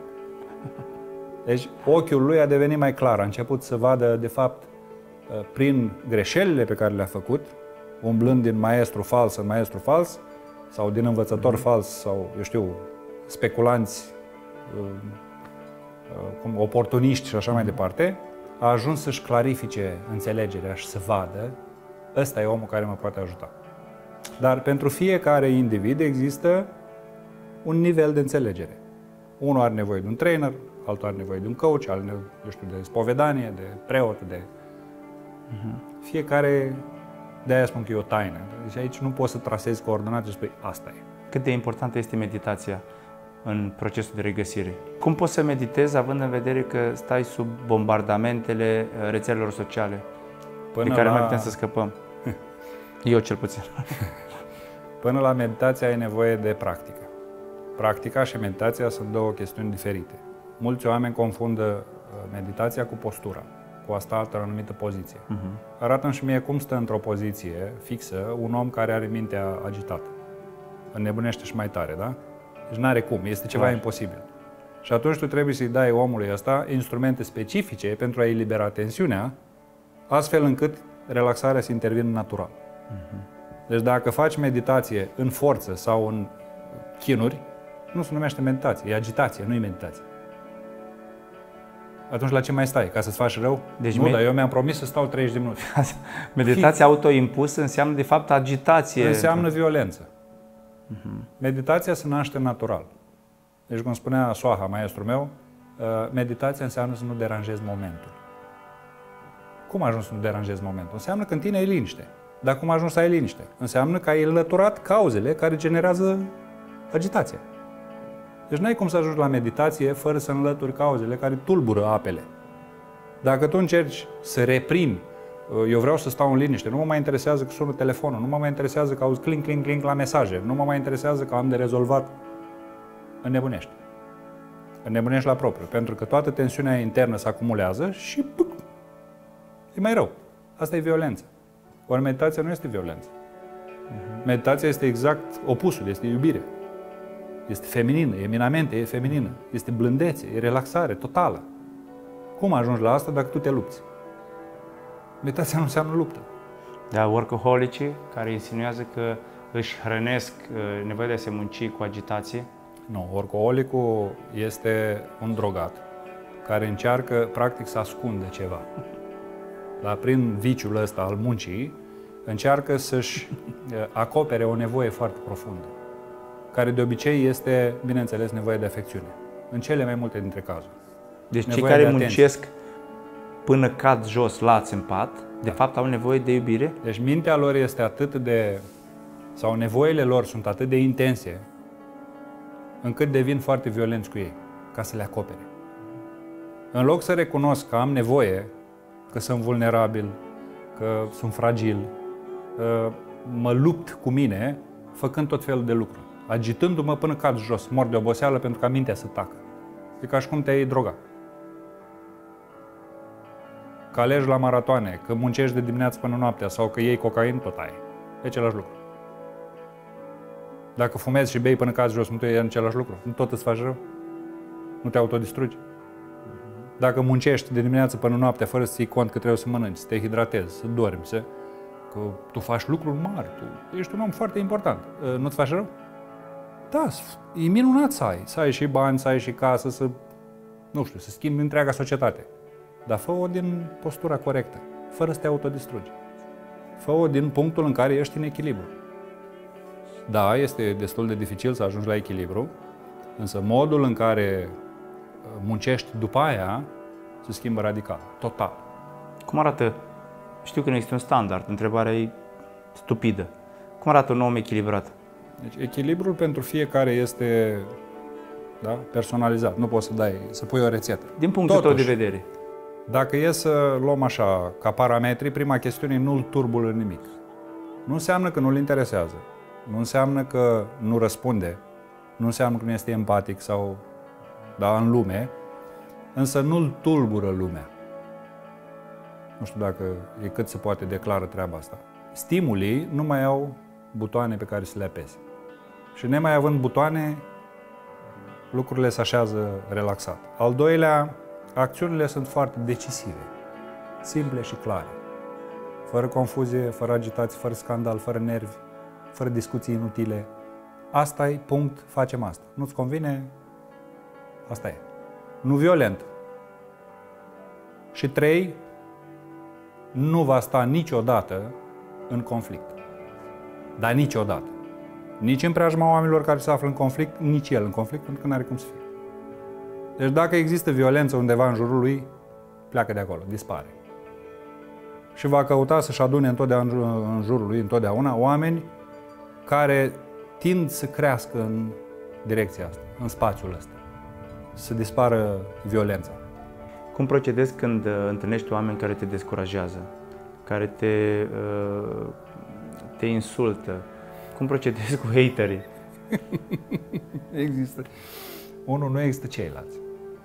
Deci ochiul lui a devenit mai clar, a început să vadă, de fapt, prin greșelile pe care le-a făcut, umblând din maestru fals în maestru fals, sau din învățător mm-hmm. fals, sau, eu știu, speculanți, cum, oportuniști și așa mm-hmm. mai departe, a ajuns să-și clarifice înțelegerea și să vadă, ăsta e omul care mă poate ajuta. Dar pentru fiecare individ există un nivel de înțelegere. Unul are nevoie de un trainer, altul are nevoie de un coach, altul, eu știu, de spovedanie, de preot, de... Uh-huh. Fiecare, de-aia spun că e o taină. Deci aici nu poți să trasezi coordonate și spui, asta e. Cât de importantă este meditația în procesul de regăsire? Cum poți să meditezi având în vedere că stai sub bombardamentele rețelelor sociale Până de care la... noi putem să scăpăm? Eu cel puțin. Până la meditație ai nevoie de practică. Practica și meditația sunt două chestiuni diferite. Mulți oameni confundă meditația cu postura, cu asta altă anumită poziție. Uh-huh. Arată-mi și mie cum stă într-o poziție fixă un om care are mintea agitată. Înnebunește și mai tare, da? Deci n-are cum, este ceva Clar. imposibil. Și atunci tu trebuie să-i dai omului ăsta instrumente specifice pentru a elibera tensiunea, astfel încât relaxarea să intervină natural. Uh-huh. Deci dacă faci meditație în forță sau în chinuri, nu se numește meditație, e agitație, nu e meditație. Atunci la ce mai stai? Ca să-ți faci rău? Deci nu, med- dar eu mi-am promis să stau treizeci de minute. Meditația autoimpusă înseamnă de fapt agitație. Înseamnă violență. Uh-huh. Meditația se naște natural. Deci cum spunea Soaha, maestrul meu, meditația înseamnă să nu deranjezi momentul. Cum ajungi să nu deranjezi momentul? Înseamnă că în tine ai liniște. Dar cum ajungi să ai liniște? Înseamnă că ai înlăturat cauzele care generează agitația. Deci n-ai cum să ajungi la meditație fără să înlături cauzele care tulbură apele. Dacă tu încerci să reprimi, eu vreau să stau în liniște, nu mă mai interesează că sună telefonul, nu mă mai interesează că auzi clink, clink, clink la mesaje, nu mă mai interesează că am de rezolvat, înnebunești. Înnebunești la propriu, pentru că toată tensiunea internă se acumulează și puc, e mai rău. Asta e violență. Ori meditația nu este violență. Uh-huh. Meditația este exact opusul, este iubire. Este feminină, eminamente, e feminină. Este blândețe, e relaxare totală. Cum ajungi la asta dacă tu te lupți? Meditația nu înseamnă luptă. Da, workaholicii care insinuează că își hrănesc nevoia de a se munci cu agitație. Nu, workaholicul este un drogat care încearcă practic să ascundă ceva. La, prin viciul ăsta al muncii, încearcă să-și acopere o nevoie foarte profundă, care de obicei este, bineînțeles, nevoie de afecțiune, în cele mai multe dintre cazuri. Deci cei care de muncesc până cad jos, lați în pat, de da. fapt au nevoie de iubire? Deci mintea lor este atât de, sau nevoile lor sunt atât de intense, încât devin foarte violenți cu ei, ca să le acopere. În loc să recunosc că am nevoie, că sunt vulnerabil, că sunt fragil, mă lupt cu mine, făcând tot felul de lucruri, agitându-mă până cad jos, mor de oboseală pentru ca mintea să tacă. E ca și cum te-ai droga. Că alegi la maratoane, că muncești de dimineață până noaptea sau că iei cocaină, tot ai. E același lucru. Dacă fumezi și bei până cazi jos, nu te e același lucru. Nu tot îți faci rău? Nu te autodistrugi? Dacă muncești de dimineață până noaptea fără să ții cont că trebuie să mănânci, să te hidratezi, să dormi, să... că tu faci lucruri mari, tu ești un om foarte important. Nu-ți faci rău? Da, e minunat să ai. Să ai și bani, să ai și casă, să... nu știu, să schimbi întreaga societate. Dar fă-o din postura corectă, fără să te autodistrugi. Fă-o din punctul în care ești în echilibru. Da, este destul de dificil să ajungi la echilibru, însă modul în care muncești după aia se schimbă radical, total. Cum arată? Știu că nu există un standard, întrebarea e stupidă. Cum arată un om echilibrat? Deci echilibrul pentru fiecare este, da, personalizat. Nu poți să dai, să pui o rețetă. Din punctul Totuși, tău de vedere. Dacă e să luăm așa, ca parametri, prima chestiune nu-l turbulă nimic. Nu înseamnă că nu-l interesează. Nu înseamnă că nu răspunde. Nu înseamnă că nu este empatic sau, da, în lume. Însă nu-l tulbură lumea. Nu știu dacă e cât se poate declară treaba asta. Stimulii nu mai au butoane pe care să le apese. Și nemai având butoane, lucrurile se așează relaxat. Al doilea, acțiunile sunt foarte decisive, simple și clare. Fără confuzie, fără agitație, fără scandal, fără nervi, fără discuții inutile. Asta e, punct, facem asta. Nu-ți convine? Asta e. Nu violent. Și trei, nu va sta niciodată în conflict. Dar niciodată. Nici în preajma oamenilor care se află în conflict, nici el în conflict, pentru că nu are cum să fie. Deci dacă există violență undeva în jurul lui, pleacă de acolo, dispare. Și va căuta să-și adune întotdeauna în jurul lui, întotdeauna, oameni care tind să crească în direcția asta, în spațiul ăsta, să dispară violența. Cum procedezi când uh, întâlnești oameni care te descurajează, care te, uh, te insultă? Cum procedezi cu haterii? Există. Unul, nu există ceilalți.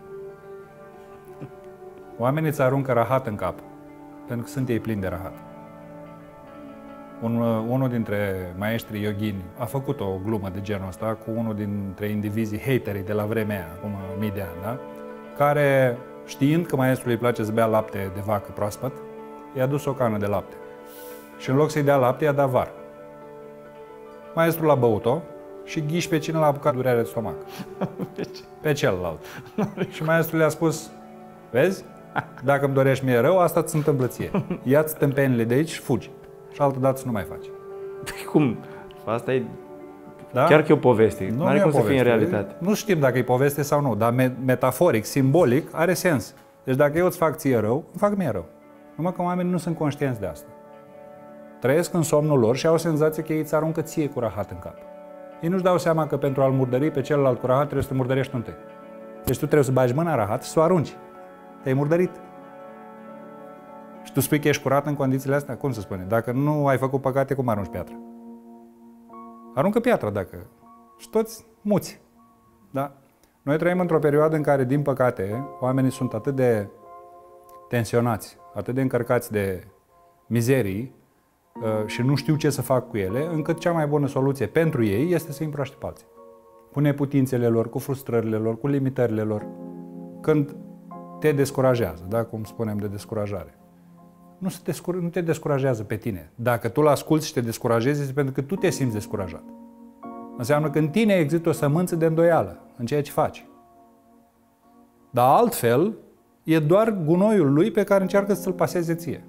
Oamenii îți aruncă rahat în cap, pentru că sunt ei plini de rahat. Un, unul dintre maestrii yogini a făcut o glumă de genul ăsta cu unul dintre indivizii haterii de la vremea aia, acum mii de ani, da? Care, știind că maestrului îi place să bea lapte de vacă proaspăt, i-a dus o cană de lapte. Și în loc să-i dea lapte, i-a dat var. Maestrul a băut-o și ghiși pe cine l-a apucat durere de stomac. Pe celălalt. Și maestrul le-a spus, vezi, dacă îmi dorești mie rău, asta ți întâmplă ție. Ia-ți tâmpenile de aici și fugi. Și altă dată să nu mai faci. Cum? Asta e Da? chiar că e o poveste. Nu are e cum o să fie în poveste. realitate. Nu știm dacă e poveste sau nu, dar me- metaforic, simbolic, are sens. Deci dacă eu îți fac ție rău, îmi fac mie rău. Numai că oamenii nu sunt conștienți de asta. Trăiesc în somnul lor și au senzația că ei îți aruncă ție cu rahat în cap. Ei nu-și dau seama că pentru a-l murdări pe celălalt cu rahat trebuie să te murdărești întâi. Deci tu trebuie să bagi mâna în rahat și să o arunci. Te-ai murdărit. Și tu spui că ești curat în condițiile astea? Cum se spune? Dacă nu ai făcut păcate, cum arunci piatra? Aruncă piatra dacă... Și toți muți. Da? Noi trăim într-o perioadă în care, din păcate, oamenii sunt atât de tensionați, atât de încărcați de mizerii și nu știu ce să fac cu ele, încât cea mai bună soluție pentru ei este să îi împroaște pe alții. Cu neputințele lor, cu frustrările lor, cu limitările lor. Când te descurajează, da? Cum spunem de descurajare. Nu, se descur- nu te descurajează pe tine. Dacă tu l-asculți și te descurajezi, este pentru că tu te simți descurajat. Înseamnă că în tine există o sămânță de îndoială în ceea ce faci. Dar altfel, e doar gunoiul lui pe care încearcă să-l paseze ție.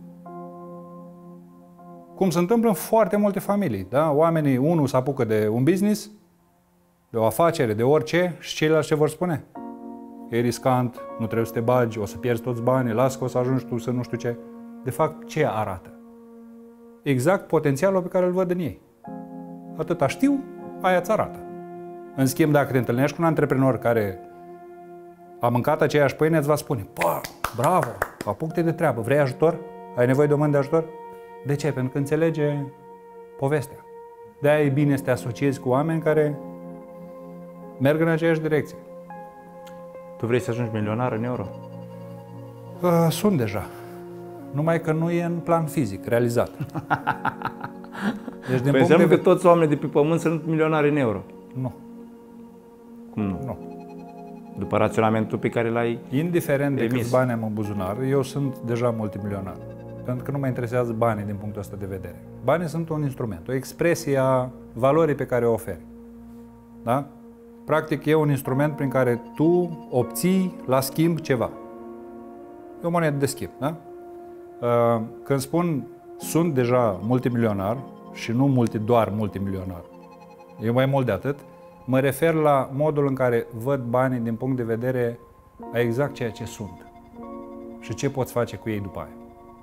Cum se întâmplă în foarte multe familii. Da? Oamenii, unul se apucă de un business, de o afacere, de orice, și ceilalți ce vor spune? E riscant, nu trebuie să te bagi, o să pierzi toți banii, lasă că o să ajungi tu să nu știu ce. De fapt, ce arată? Exact potențialul pe care îl văd în ei. Atâta știu, aia îți arată. În schimb, dacă te întâlnești cu un antreprenor care a mâncat aceeași pâine, îți va spune, pă, bravo, apucă-te de treabă, vrei ajutor? Ai nevoie de o mână de ajutor? De ce? Pentru că înțelege povestea. De-aia e bine să te asociezi cu oameni care merg în aceeași direcție. Tu vrei să ajungi milionar în euro? Uh, sunt deja. Numai că nu e în plan fizic, realizat. Deci, din Păi punct înseamnă de că toți oamenii de pe pământ sunt milionari în euro. Nu. Cum nu? Nu. După raționamentul pe care l-ai... Indiferent de emis. câți bani am în buzunar, eu sunt deja multimilionar. Pentru că nu mă interesează banii din punctul ăsta de vedere. Banii sunt un instrument, o expresie a valorii pe care o oferi. Da? Practic e un instrument prin care tu obții la schimb ceva. E o monedă de schimb, da? Când spun sunt deja multimilionar și nu multi, doar multimilionar, e mai mult de atât, mă refer la modul în care văd banii din punct de vedere a exact ceea ce sunt și ce poți face cu ei după aia.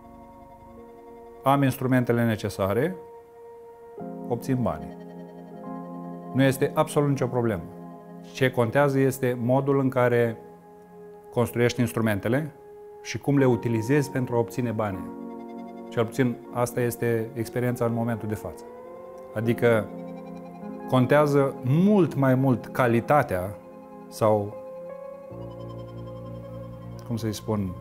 Am instrumentele necesare, obțin banii. Nu este absolut nicio problemă. Ce contează este modul în care construiești instrumentele și cum le utilizezi pentru a obține banii. Cel puțin asta este experiența în momentul de față. Adică contează mult mai mult calitatea sau, cum să-i spun,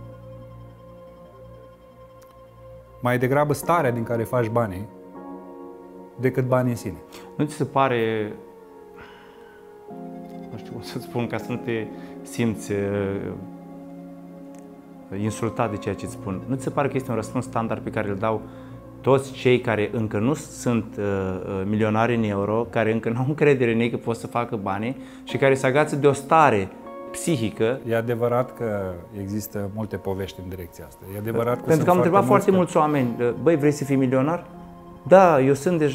mai degrabă starea din care faci banii decât banii în sine. Nu ți se pare, nu știu cum să spun, ca să nu te simți uh, insultat de ceea ce îți spun, nu ți se pare că este un răspuns standard pe care îl dau toți cei care încă nu sunt uh, milionari în euro, care încă nu au încredere în ei că pot să facă bani și care se agață de o stare psihică? E adevărat că există multe povești în direcția asta. E adevărat că Pentru că am întrebat foarte mulți mulți oameni, băi, vrei să fii milionar? Da, eu sunt deja,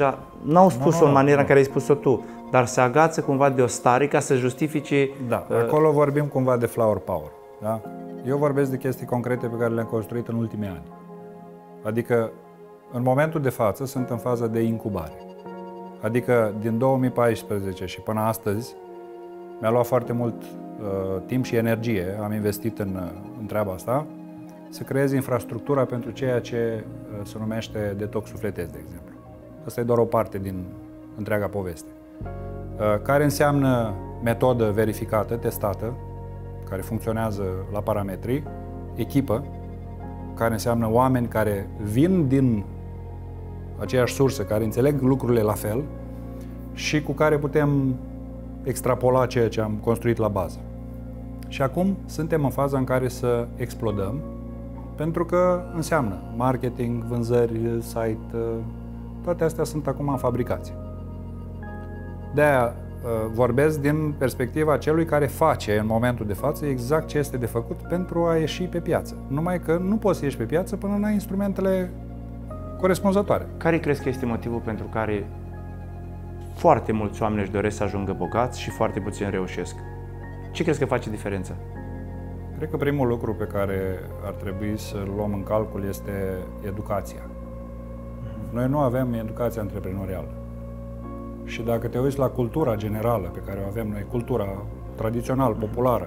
n-au spus-o nu, nu, în maniera nu. în care ai spus-o tu, dar se agață cumva de o stare ca să justifice... Da, uh, acolo vorbim cumva de flower power. Da? Eu vorbesc de chestii concrete pe care le-am construit în ultimii ani. Adică, în momentul de față, sunt în faza de incubare. Adică, din două mii paisprezece și până astăzi, mi-a luat foarte mult uh, timp și energie, am investit în, uh, în treaba asta, să creez infrastructura pentru ceea ce uh, se numește detox sufletesc, de exemplu. Asta e doar o parte din întreaga poveste. Uh, care înseamnă metodă verificată, testată, care funcționează la parametri, echipă, care înseamnă oameni care vin din aceeași sursă, care înțeleg lucrurile la fel și cu care putem extrapola ceea ce am construit la bază. Și acum suntem în faza în care să explodăm, pentru că înseamnă marketing, vânzări, site, toate astea sunt acum în fabricație. De-aia vorbesc din perspectiva celui care face în momentul de față exact ce este de făcut pentru a ieși pe piață. Numai că nu poți să ieși pe piață până n-ai instrumentele corespunzătoare. Care crezi că este motivul pentru care foarte mulți oameni își doresc să ajungă bogați și foarte puțini reușesc? Ce crezi că face diferența? Cred că primul lucru pe care ar trebui să-l luăm în calcul este educația. Noi nu avem educație antreprenorială. Și dacă te uiți la cultura generală pe care o avem noi, cultura tradițional, populară,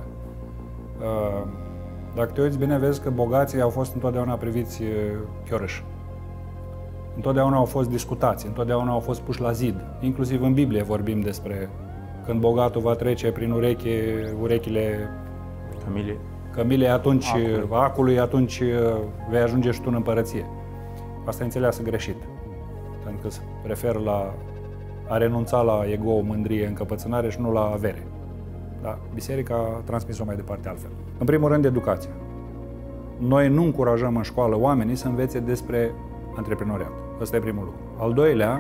dacă te uiți bine, vezi că bogații au fost întotdeauna priviți chiorâși. Întotdeauna au fost discutați, întotdeauna au fost puși la zid. Inclusiv în Biblie vorbim despre când bogatul va trece prin ureche, urechile Cămile. cămilei, atunci acului. acului, atunci vei ajunge și tu în împărăție. Asta e înțeleasă greșit. Pentru că se referă la a renunța la ego, mândrie, încăpățânare și nu la avere. Da? Biserica a transmis-o mai departe altfel. În primul rând, educația. Noi nu încurajăm în școală oamenii să învețe despre antreprenoriat. Ăsta e primul lucru. Al doilea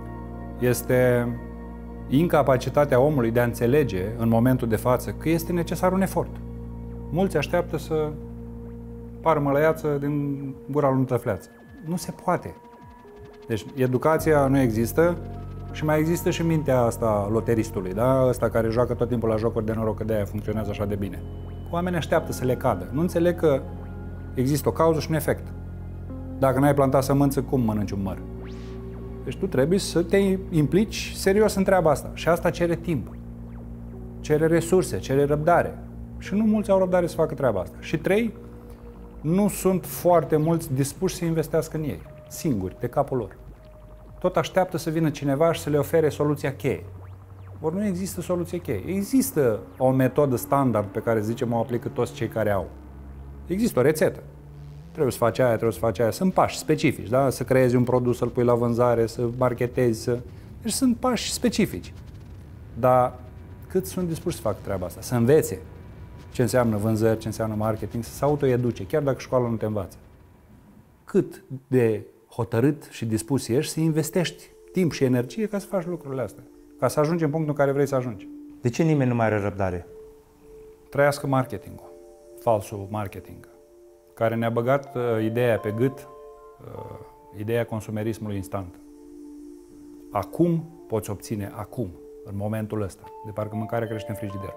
este incapacitatea omului de a înțelege în momentul de față că este necesar un efort. Mulți așteaptă să pară mălăiață din gura lui tăfleață. Nu se poate. Deci educația nu există și mai există și mintea asta loteristului, da? Ăsta care joacă tot timpul la jocuri de noroc, că de-aia funcționează așa de bine. Oamenii așteaptă să le cadă. Nu înțeleg că există o cauză și un efect. Dacă n-ai plantat sămânță, cum mănânci un măr? Deci tu trebuie să te implici serios în treaba asta. Și asta cere timp. Cere resurse, cere răbdare. Și nu mulți au răbdare să facă treaba asta. Și trei, nu sunt foarte mulți dispuși să investească în ei, singuri, de capul lor. Tot așteaptă să vină cineva și să le ofere soluția cheie. Ori nu există soluție cheie. Există o metodă standard pe care, zicem, o aplică toți cei care au. Există o rețetă. Trebuie să faci aia, trebuie să faci aia. Sunt pași specifici, da? Să creezi un produs, să-l pui la vânzare, să marketezi, să... Deci sunt pași specifici. Dar cât sunt dispuși să facă treaba asta? Să învețe ce înseamnă vânzări, ce înseamnă marketing, să se autoeduce, chiar dacă școala nu te învață. Cât de hotărât și dispus ești să investești timp și energie ca să faci lucrurile astea, ca să ajungi în punctul în care vrei să ajungi. De ce nimeni nu mai are răbdare? Trăiască marketingul, falsul marketing, care ne-a băgat uh, ideea pe gât, uh, ideea consumerismului instant. Acum poți obține, acum, în momentul ăsta, de parcă mâncarea crește în frigider.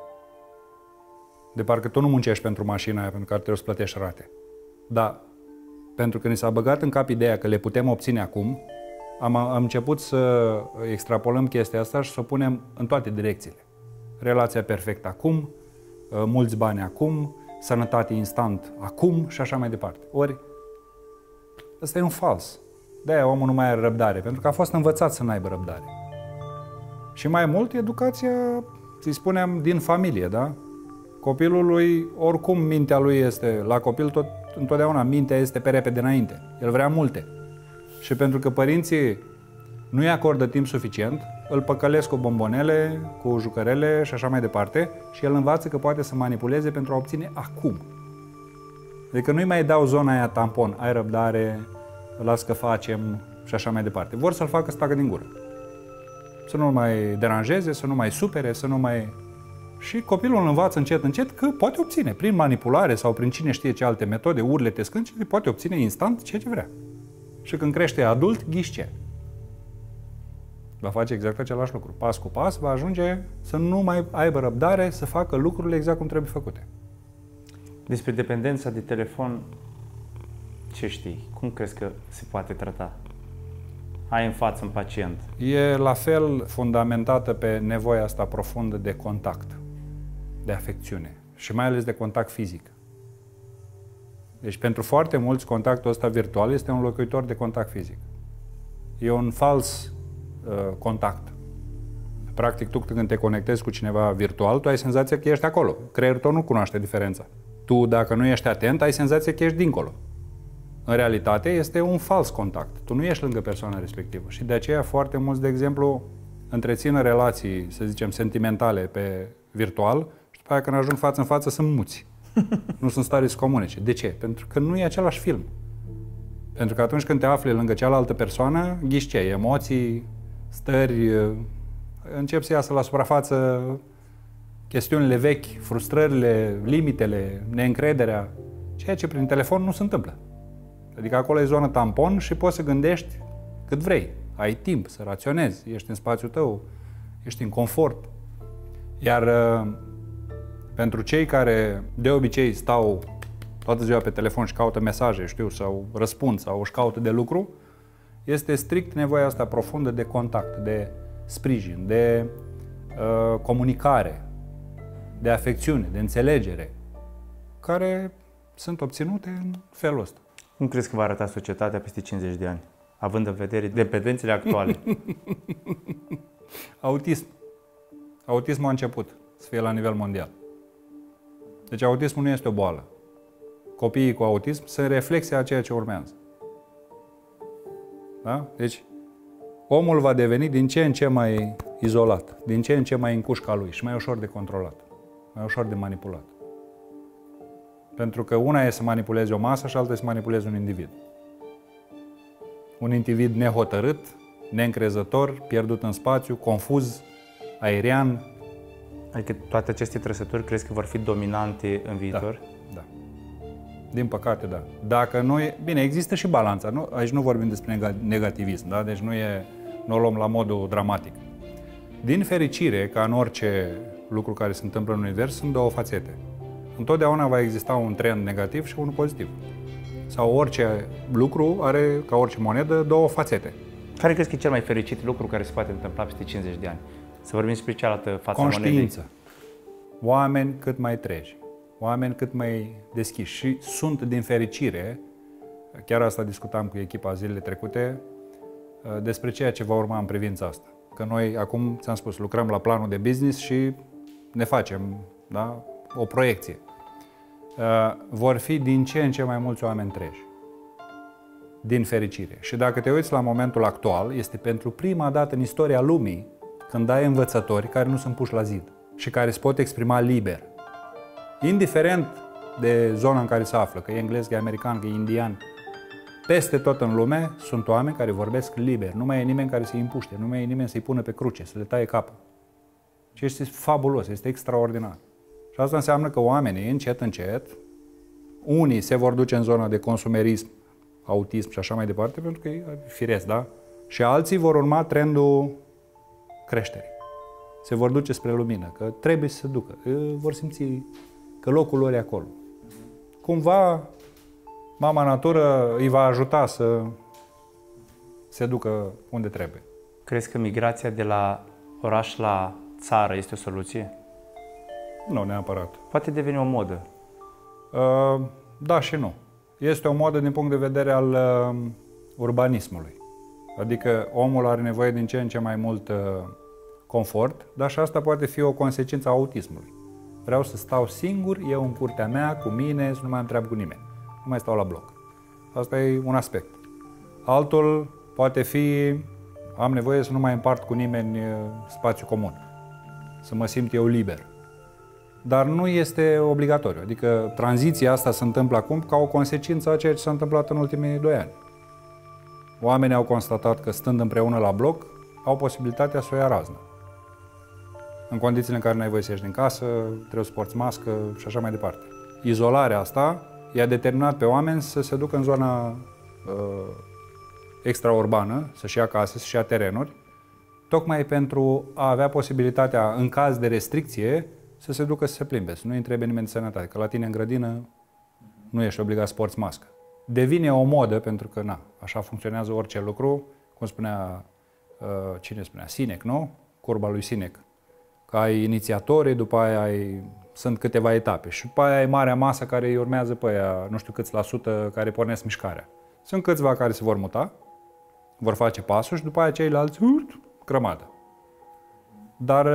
De parcă tu nu muncești pentru mașina aia, pentru că trebuie să plătești rate. Dar pentru că ni s-a băgat în cap ideea că le putem obține acum, am, am început să extrapolăm chestia asta și să o punem în toate direcțiile. Relația perfectă acum, mulți bani acum, sănătate instant acum și așa mai departe. Ori, ăsta e un fals. De-aia omul nu mai are răbdare, pentru că a fost învățat să n-aibă răbdare. Și mai mult, educația, să-i spunem, din familie, da? Copilul lui, oricum mintea lui este, la copil tot, întotdeauna mintea este pe repede înainte. El vrea multe. Și pentru că părinții nu-i acordă timp suficient, îl păcălesc cu bombonele, cu jucărele și așa mai departe și el învață că poate să manipuleze pentru a obține acum. Adică nu-i mai dau zona aia tampon, ai răbdare, las că facem și așa mai departe. Vor să-l facă să tacă din gură. Să nu mai deranjeze, să nu mai supere, să nu mai... Și copilul îl învață încet, încet că poate obține, prin manipulare sau prin cine știe ce alte metode, urlete, scâncete, poate obține instant ceea ce vrea. Și când crește adult, ghiși ce? Va face exact același lucru. Pas cu pas va ajunge să nu mai aibă răbdare să facă lucrurile exact cum trebuie făcute. Despre dependența de telefon, ce știi? Cum crezi că se poate trata? Ai în față un pacient. E la fel fundamentată pe nevoia asta profundă de contact, de afecțiune și mai ales de contact fizic. Deci pentru foarte mulți contactul ăsta virtual este un înlocuitor de contact fizic. E un fals uh, contact. Practic, tu când te conectezi cu cineva virtual, tu ai senzația că ești acolo. Creierul tău nu cunoaște diferența. Tu, dacă nu ești atent, ai senzația că ești dincolo. În realitate, este un fals contact. Tu nu ești lângă persoana respectivă. Și de aceea foarte mulți, de exemplu, întrețin relații, să zicem, sentimentale pe virtual și după aia când ajung față în față sunt muți. Nu sunt stare să comunice. De ce? Pentru că nu e același film. Pentru că atunci când te afli lângă cealaltă persoană, ghiși ce? Emoții, stări, încep să iasă la suprafață chestiunile vechi, frustrările, limitele, neîncrederea, ceea ce prin telefon nu se întâmplă. Adică acolo e zonă tampon și poți să gândești cât vrei. Ai timp să raționezi, ești în spațiul tău, ești în confort. Iar pentru cei care de obicei stau toată ziua pe telefon și caută mesaje, știu, sau răspund, sau își caută de lucru, este strict nevoia asta profundă de contact, de sprijin, de uh, comunicare, de afecțiune, de înțelegere, care sunt obținute în felul ăsta. Cum crezi că va arăta societatea peste cincizeci de ani, având în vedere dependențele actuale? Autism. Autismul a început să fie la nivel mondial. Deci autismul nu este o boală. Copiii cu autism sunt reflexia a ceea ce urmează. Da? Deci omul va deveni din ce în ce mai izolat, din ce în ce mai în cușca lui și mai ușor de controlat, mai ușor de manipulat. Pentru că una e să manipulezi o masă și alta e să manipulezi un individ. Un individ nehotărât, neîncrezător, pierdut în spațiu, confuz, aerian. Adică toate aceste trăsături crezi că vor fi dominante în viitor? Da, da. Din păcate, da. Dacă nu e... Bine, există și balanța. Nu? Aici nu vorbim despre negativism, da? Deci nu, e... nu o luăm la modul dramatic. Din fericire, ca în orice lucru care se întâmplă în univers, sunt două fațete. Întotdeauna va exista un trend negativ și unul pozitiv. Sau orice lucru are, ca orice monedă, două fațete. Care crezi că e cel mai fericit lucru care se poate întâmpla peste cincizeci de ani? Să vorbim despre cealaltă față a monedei. Conștiință. Oameni cât mai treji. Oameni cât mai deschiși. Și sunt, din fericire, chiar asta discutam cu echipa zilele trecute, despre ceea ce va urma în privința asta. Că noi, acum, ți-am spus, lucrăm la planul de business și ne facem, da, o proiecție. Vor fi din ce în ce mai mulți oameni treji. Din fericire. Și dacă te uiți la momentul actual, este pentru prima dată în istoria lumii când ai învățători care nu sunt puși la zid și care se pot exprima liber. Indiferent de zona în care se află, că e englez, că e american, că e indian, peste tot în lume sunt oameni care vorbesc liber. Nu mai e nimeni care să-i împuște, nu mai e nimeni să-i pună pe cruce, să le taie capul. Și este fabulos, este extraordinar. Și asta înseamnă că oamenii, încet, încet, unii se vor duce în zona de consumerism, autism și așa mai departe, pentru că e firesc, da? Și alții vor urma trendul creșterii. Se vor duce spre lumină, că trebuie să se ducă. Vor simți că locul lor e acolo. Cumva, mama natură îi va ajuta să se ducă unde trebuie. Crezi că migrația de la oraș la țară este o soluție? Nu neapărat. Poate deveni o modă. Uh, da și nu. Este o modă din punct de vedere al uh, urbanismului. Adică omul are nevoie din ce în ce mai mult uh, confort, dar și asta poate fi o consecință a autismului. Vreau să stau singur, eu în curtea mea, cu mine, să nu mai am treabă cu nimeni. Nu mai stau la bloc. Asta e un aspect. Altul poate fi, am nevoie să nu mai împart cu nimeni uh, spațiu comun. Să mă simt eu liber. Dar nu este obligatoriu. Adică tranziția asta se întâmplă acum ca o consecință a ceea ce s-a întâmplat în ultimii doi ani. Oamenii au constatat că stând împreună la bloc, au posibilitatea să o ia raznă. În condițiile în care nu ai voie să ieși din casă, trebuie să porți mască și așa mai departe. Izolarea asta i-a determinat pe oameni să se ducă în zona uh, extraurbană, să-și ia case, să-și ia terenuri, tocmai pentru a avea posibilitatea, în caz de restricție, să se ducă să se plimbe, să nu-i întrebe nimeni de sănătate, că la tine în grădină nu ești obligat să porți mască. Devine o modă, pentru că, na, așa funcționează orice lucru, cum spunea, uh, cine spunea, Sinek, nu? Curba lui Sinek. Că ai inițiatorii, după aia ai, sunt câteva etape și după aia ai marea masă care îi urmează pe aia, nu știu câți la sută, care pornesc mișcarea. Sunt câțiva care se vor muta, vor face pasul și după aia ceilalți, urt, grămadă. Dar,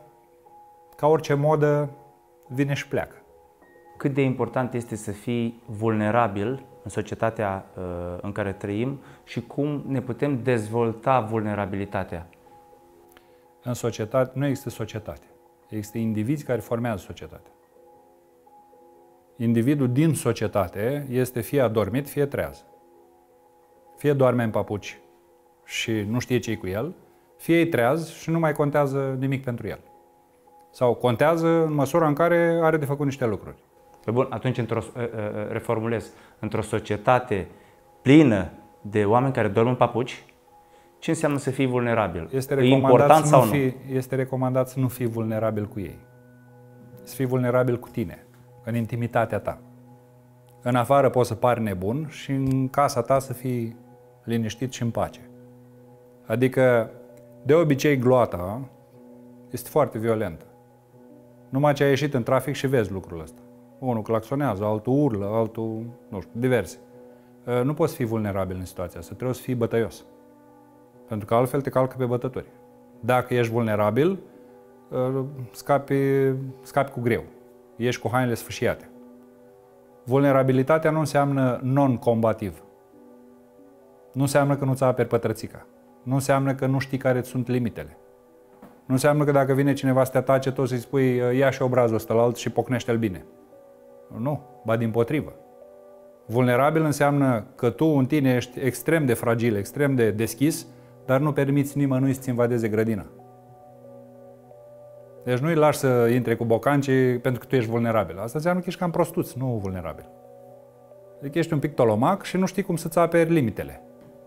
ca orice modă, vine și pleacă. Cât de important este să fii vulnerabil în societatea în care trăim și cum ne putem dezvolta vulnerabilitatea? În societate nu există societate. Există indivizi care formează societatea. Individul din societate este fie adormit, fie treaz. Fie doarme în papuci și nu știe ce-i cu el, fie e treaz și nu mai contează nimic pentru el. Sau contează în măsura în care are de făcut niște lucruri. Pe bun, atunci într-o, reformulez, într-o societate plină de oameni care dorm în papuci, ce înseamnă să fii vulnerabil? Este e important să sau nu? nu? Fi, este recomandat să nu fii vulnerabil cu ei. Să fii vulnerabil cu tine, în intimitatea ta. În afară poți să pari nebun și în casa ta să fii liniștit și în pace. Adică, de obicei, gloata este foarte violentă. Numai ce ai ieșit în trafic și vezi lucrul ăsta. Unul claxonează, altul urlă, altul, nu știu, diverse. Nu poți fi vulnerabil în situația asta, trebuie să fii bătăios. Pentru că altfel te calcă pe bătături. Dacă ești vulnerabil, scapi, scapi cu greu. Ești cu hainele sfâșiate. Vulnerabilitatea nu înseamnă non-combativ. Nu înseamnă că nu-ți aperi pătrățica. Nu înseamnă că nu știi care sunt limitele. Nu înseamnă că dacă vine cineva să te atace, tot să-i spui ia și obrazul ăsta la alt și pocnește-l bine. Nu, ba dimpotrivă. Vulnerabil înseamnă că tu în tine ești extrem de fragil, extrem de deschis, dar nu permiți nimănui să-ți invadeze grădina. Deci nu-i lași să intre cu bocancii pentru că tu ești vulnerabil. Asta înseamnă că ești cam prostuț, nu vulnerabil. Adică ești un pic tolomac și nu știi cum să-ți aperi limitele.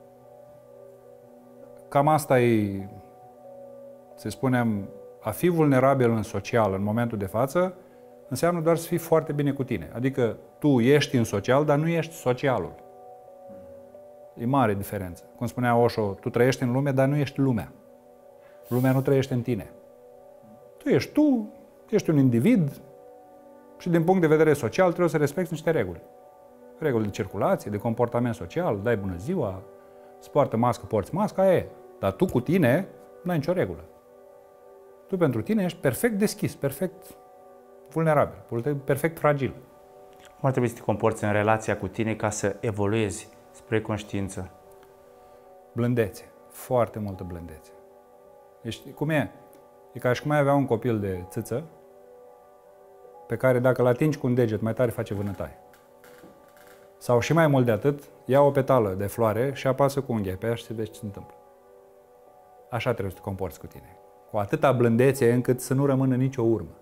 Cam asta e, să spunem, a fi vulnerabil în social în momentul de față, înseamnă doar să fii foarte bine cu tine. Adică tu ești în social, dar nu ești socialul. E mare diferență. Cum spunea Osho, tu trăiești în lume, dar nu ești lumea. Lumea nu trăiește în tine. Tu ești tu, ești un individ și din punct de vedere social trebuie să respecti niște reguli. Reguli de circulație, de comportament social, dai bună ziua, îți poartă mască, porți masca, e. Dar tu cu tine nu ai nicio regulă. Tu pentru tine ești perfect deschis, perfect vulnerabil, perfect fragil. Cum ar trebui să te comporți în relația cu tine ca să evoluezi spre conștiință? Blândețe. Foarte multă blândețe. Ești, cum e? E ca și cum ai avea un copil de țâță pe care dacă îl atingi cu un deget mai tare face vânătaie. Sau și mai mult de atât, ia o petală de floare și apasă cu unghia pe ea și se vezi ce se întâmplă. Așa trebuie să te comporți cu tine. Cu atâta blândețe încât să nu rămână nicio urmă.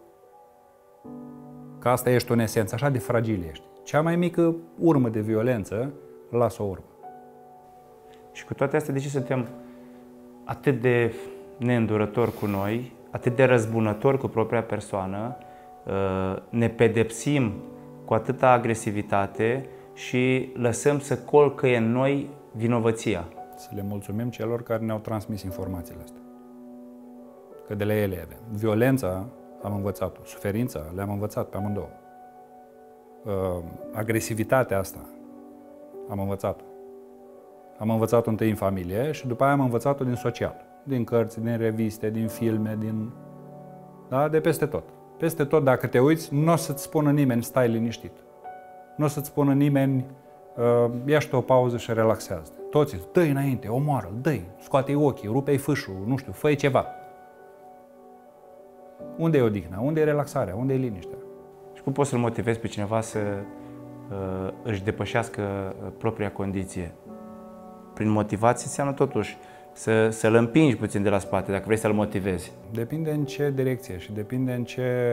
Că asta ești în esență, așa de fragil ești. Cea mai mică urmă de violență, lasă o urmă. Și cu toate astea, de ce suntem atât de neîndurători cu noi, atât de răzbunători cu propria persoană, ne pedepsim cu atâta agresivitate și lăsăm să colcăie în noi vinovăția? Să le mulțumim celor care ne-au transmis informațiile astea. Că de la ele avem. Violența am învățat-o, suferința le-am învățat pe amândouă. Agresivitatea asta am învățat-o. Am învățat-o întâi în familie și după aia am învățat-o din social. Din cărți, din reviste, din filme, din... Da? De peste tot. Peste tot, dacă te uiți, nu o să-ți spună nimeni, stai liniștit. Nu o să-ți spună nimeni, uh, ia-și o pauză și relaxează. Toți, dă-i înainte, omoară-l, dă-i, scoate-i ochii, rupe-i fâșul, nu știu, fă-i ceva. Unde e odihna? Unde e relaxarea? Unde e liniștea? Și cum poți să-l motivezi pe cineva să uh, își depășească uh, propria condiție? Prin motivație înseamnă totuși să, să-l împingi puțin de la spate, dacă vrei să-l motivezi. Depinde în ce direcție și depinde în ce,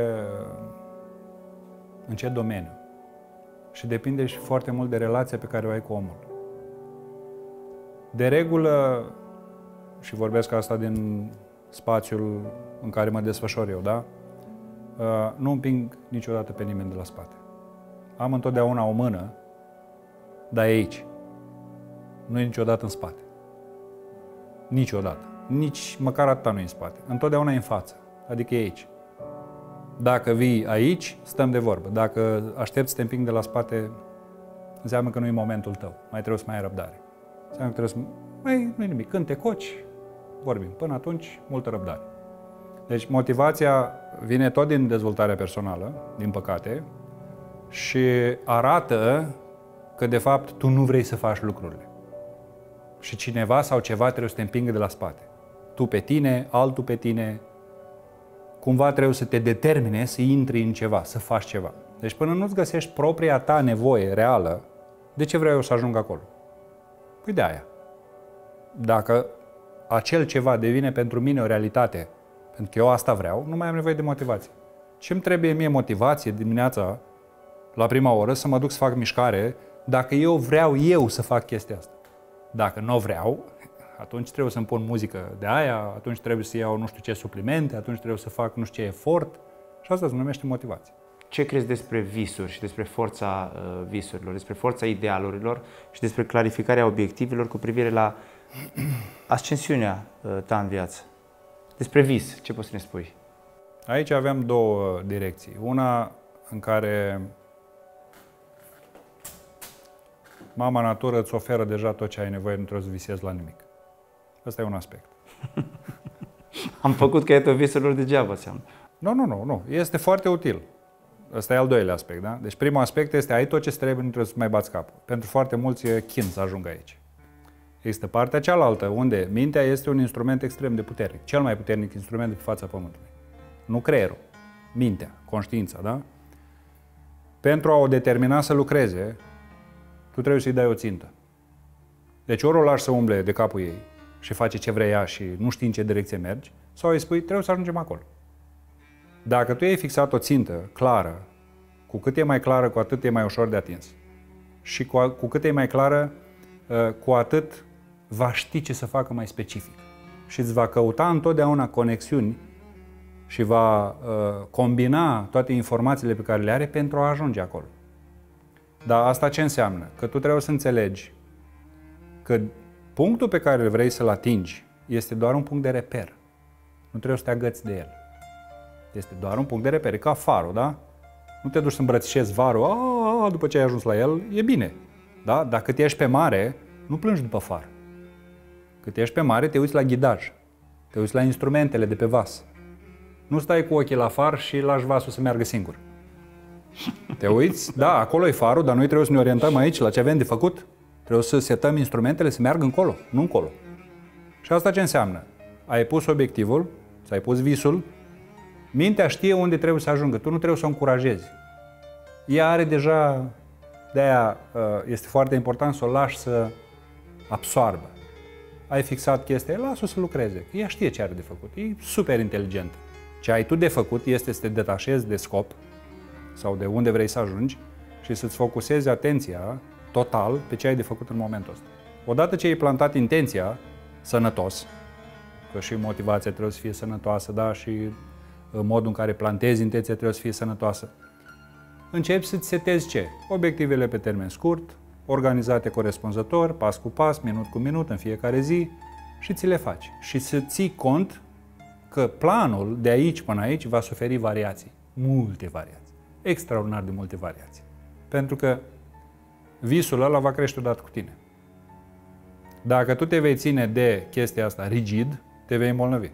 în ce domeniu. Și depinde și foarte mult de relația pe care o ai cu omul. De regulă, și vorbesc asta din spațiul în care mă desfășor eu, da? Nu împing niciodată pe nimeni de la spate. Am întotdeauna o mână, dar e aici. Nu e niciodată în spate. Niciodată. Nici măcar atâta nu e în spate. Întotdeauna e în față. Adică e aici. Dacă vii aici, stăm de vorbă. Dacă aștepți să te împing de la spate, înseamnă că nu e momentul tău. Mai trebuie să mai ai răbdare. Înseamnă că trebuie să... Mai, nu e nimic. Când te coci, vorbim. Până atunci, multă răbdare. Deci motivația vine tot din dezvoltarea personală, din păcate, și arată că de fapt tu nu vrei să faci lucrurile. Și cineva sau ceva trebuie să te împingă de la spate. Tu pe tine, altul pe tine, cumva trebuie să te determine să intri în ceva, să faci ceva. Deci până nu-ți găsești propria ta nevoie reală, de ce vreau eu să ajung acolo? Păi de aia. Dacă acel ceva devine pentru mine o realitate, pentru că eu asta vreau, nu mai am nevoie de motivație. Ce-mi trebuie mie motivație dimineața, la prima oră, să mă duc să fac mișcare, dacă eu vreau eu să fac chestia asta. Dacă nu vreau, atunci trebuie să-mi pun muzică de aia, atunci trebuie să iau nu știu ce suplimente, atunci trebuie să fac nu știu ce efort. Și asta se numește motivație. Ce crezi despre visuri și despre forța uh, visurilor, despre forța idealurilor și despre clarificarea obiectivelor cu privire la ascensiunea uh, ta în viață? Despre vis, ce poți să ne spui? Aici avem două direcții. Una în care mama natură îți oferă deja tot ce ai nevoie, nu trebuie să visezi la nimic. Ăsta e un aspect. Am făcut caietul visurilor degeaba, seamnă. Nu, nu, nu, nu. Este foarte util. Ăsta e al doilea aspect, da? Deci primul aspect este ai tot ce trebuie, nu trebuie să mai bați capul. Pentru foarte mulți e chin să ajungă aici. Există partea cealaltă, unde mintea este un instrument extrem de puternic. Cel mai puternic instrument de pe fața Pământului. Nu creierul. Mintea, conștiința, da? Pentru a o determina să lucreze, tu trebuie să-i dai o țintă. Deci ori o lași să umble de capul ei și face ce vrea ea și nu știi în ce direcție mergi, sau îi spui, trebuie să ajungem acolo. Dacă tu ai fixat o țintă clară, cu cât e mai clară, cu atât e mai ușor de atins. Și cu, cu cât e mai clară, cu atât va ști ce să facă mai specific. Și îți va căuta întotdeauna conexiuni și va uh, combina toate informațiile pe care le are pentru a ajunge acolo. Dar asta ce înseamnă? Că tu trebuie să înțelegi că punctul pe care vrei să-l atingi este doar un punct de reper. Nu trebuie să te agăți de el. Este doar un punct de reper. E ca farul, da? Nu te duci să îmbrățișezi farul, a, după ce ai ajuns la el, e bine. Da? Dacă te ești pe mare, nu plângi după far. Cât ești pe mare, te uiți la ghidaj. Te uiți la instrumentele de pe vas. Nu stai cu ochii la far și lași vasul să meargă singur. Te uiți, da, acolo e farul, dar noi trebuie să ne orientăm aici la ce avem de făcut. Trebuie să setăm instrumentele să meargă încolo, nu încolo. Și asta ce înseamnă? Ai pus obiectivul, ți-ai pus visul, mintea știe unde trebuie să ajungă, tu nu trebuie să o încurajezi. Ea are deja, de-aia este foarte important să o lași să absoarbă. Ai fixat chestia, lasă-o să lucreze, ea știe ce are de făcut, e super inteligentă. Ce ai tu de făcut este să te detașezi de scop sau de unde vrei să ajungi și să-ți focusezi atenția total pe ce ai de făcut în momentul ăsta. Odată ce ai plantat intenția, sănătos, că și motivația trebuie să fie sănătoasă, da, și modul în care plantezi intenția trebuie să fie sănătoasă, începi să-ți setezi ce? Obiectivele pe termen scurt, organizate corespunzător, pas cu pas, minut cu minut, în fiecare zi, și ți le faci. Și să ții cont că planul de aici până aici va suferi variații, multe variații, extraordinar de multe variații. Pentru că visul ăla va crește odată cu tine. Dacă tu te vei ține de chestia asta rigid, te vei îmbolnăvi.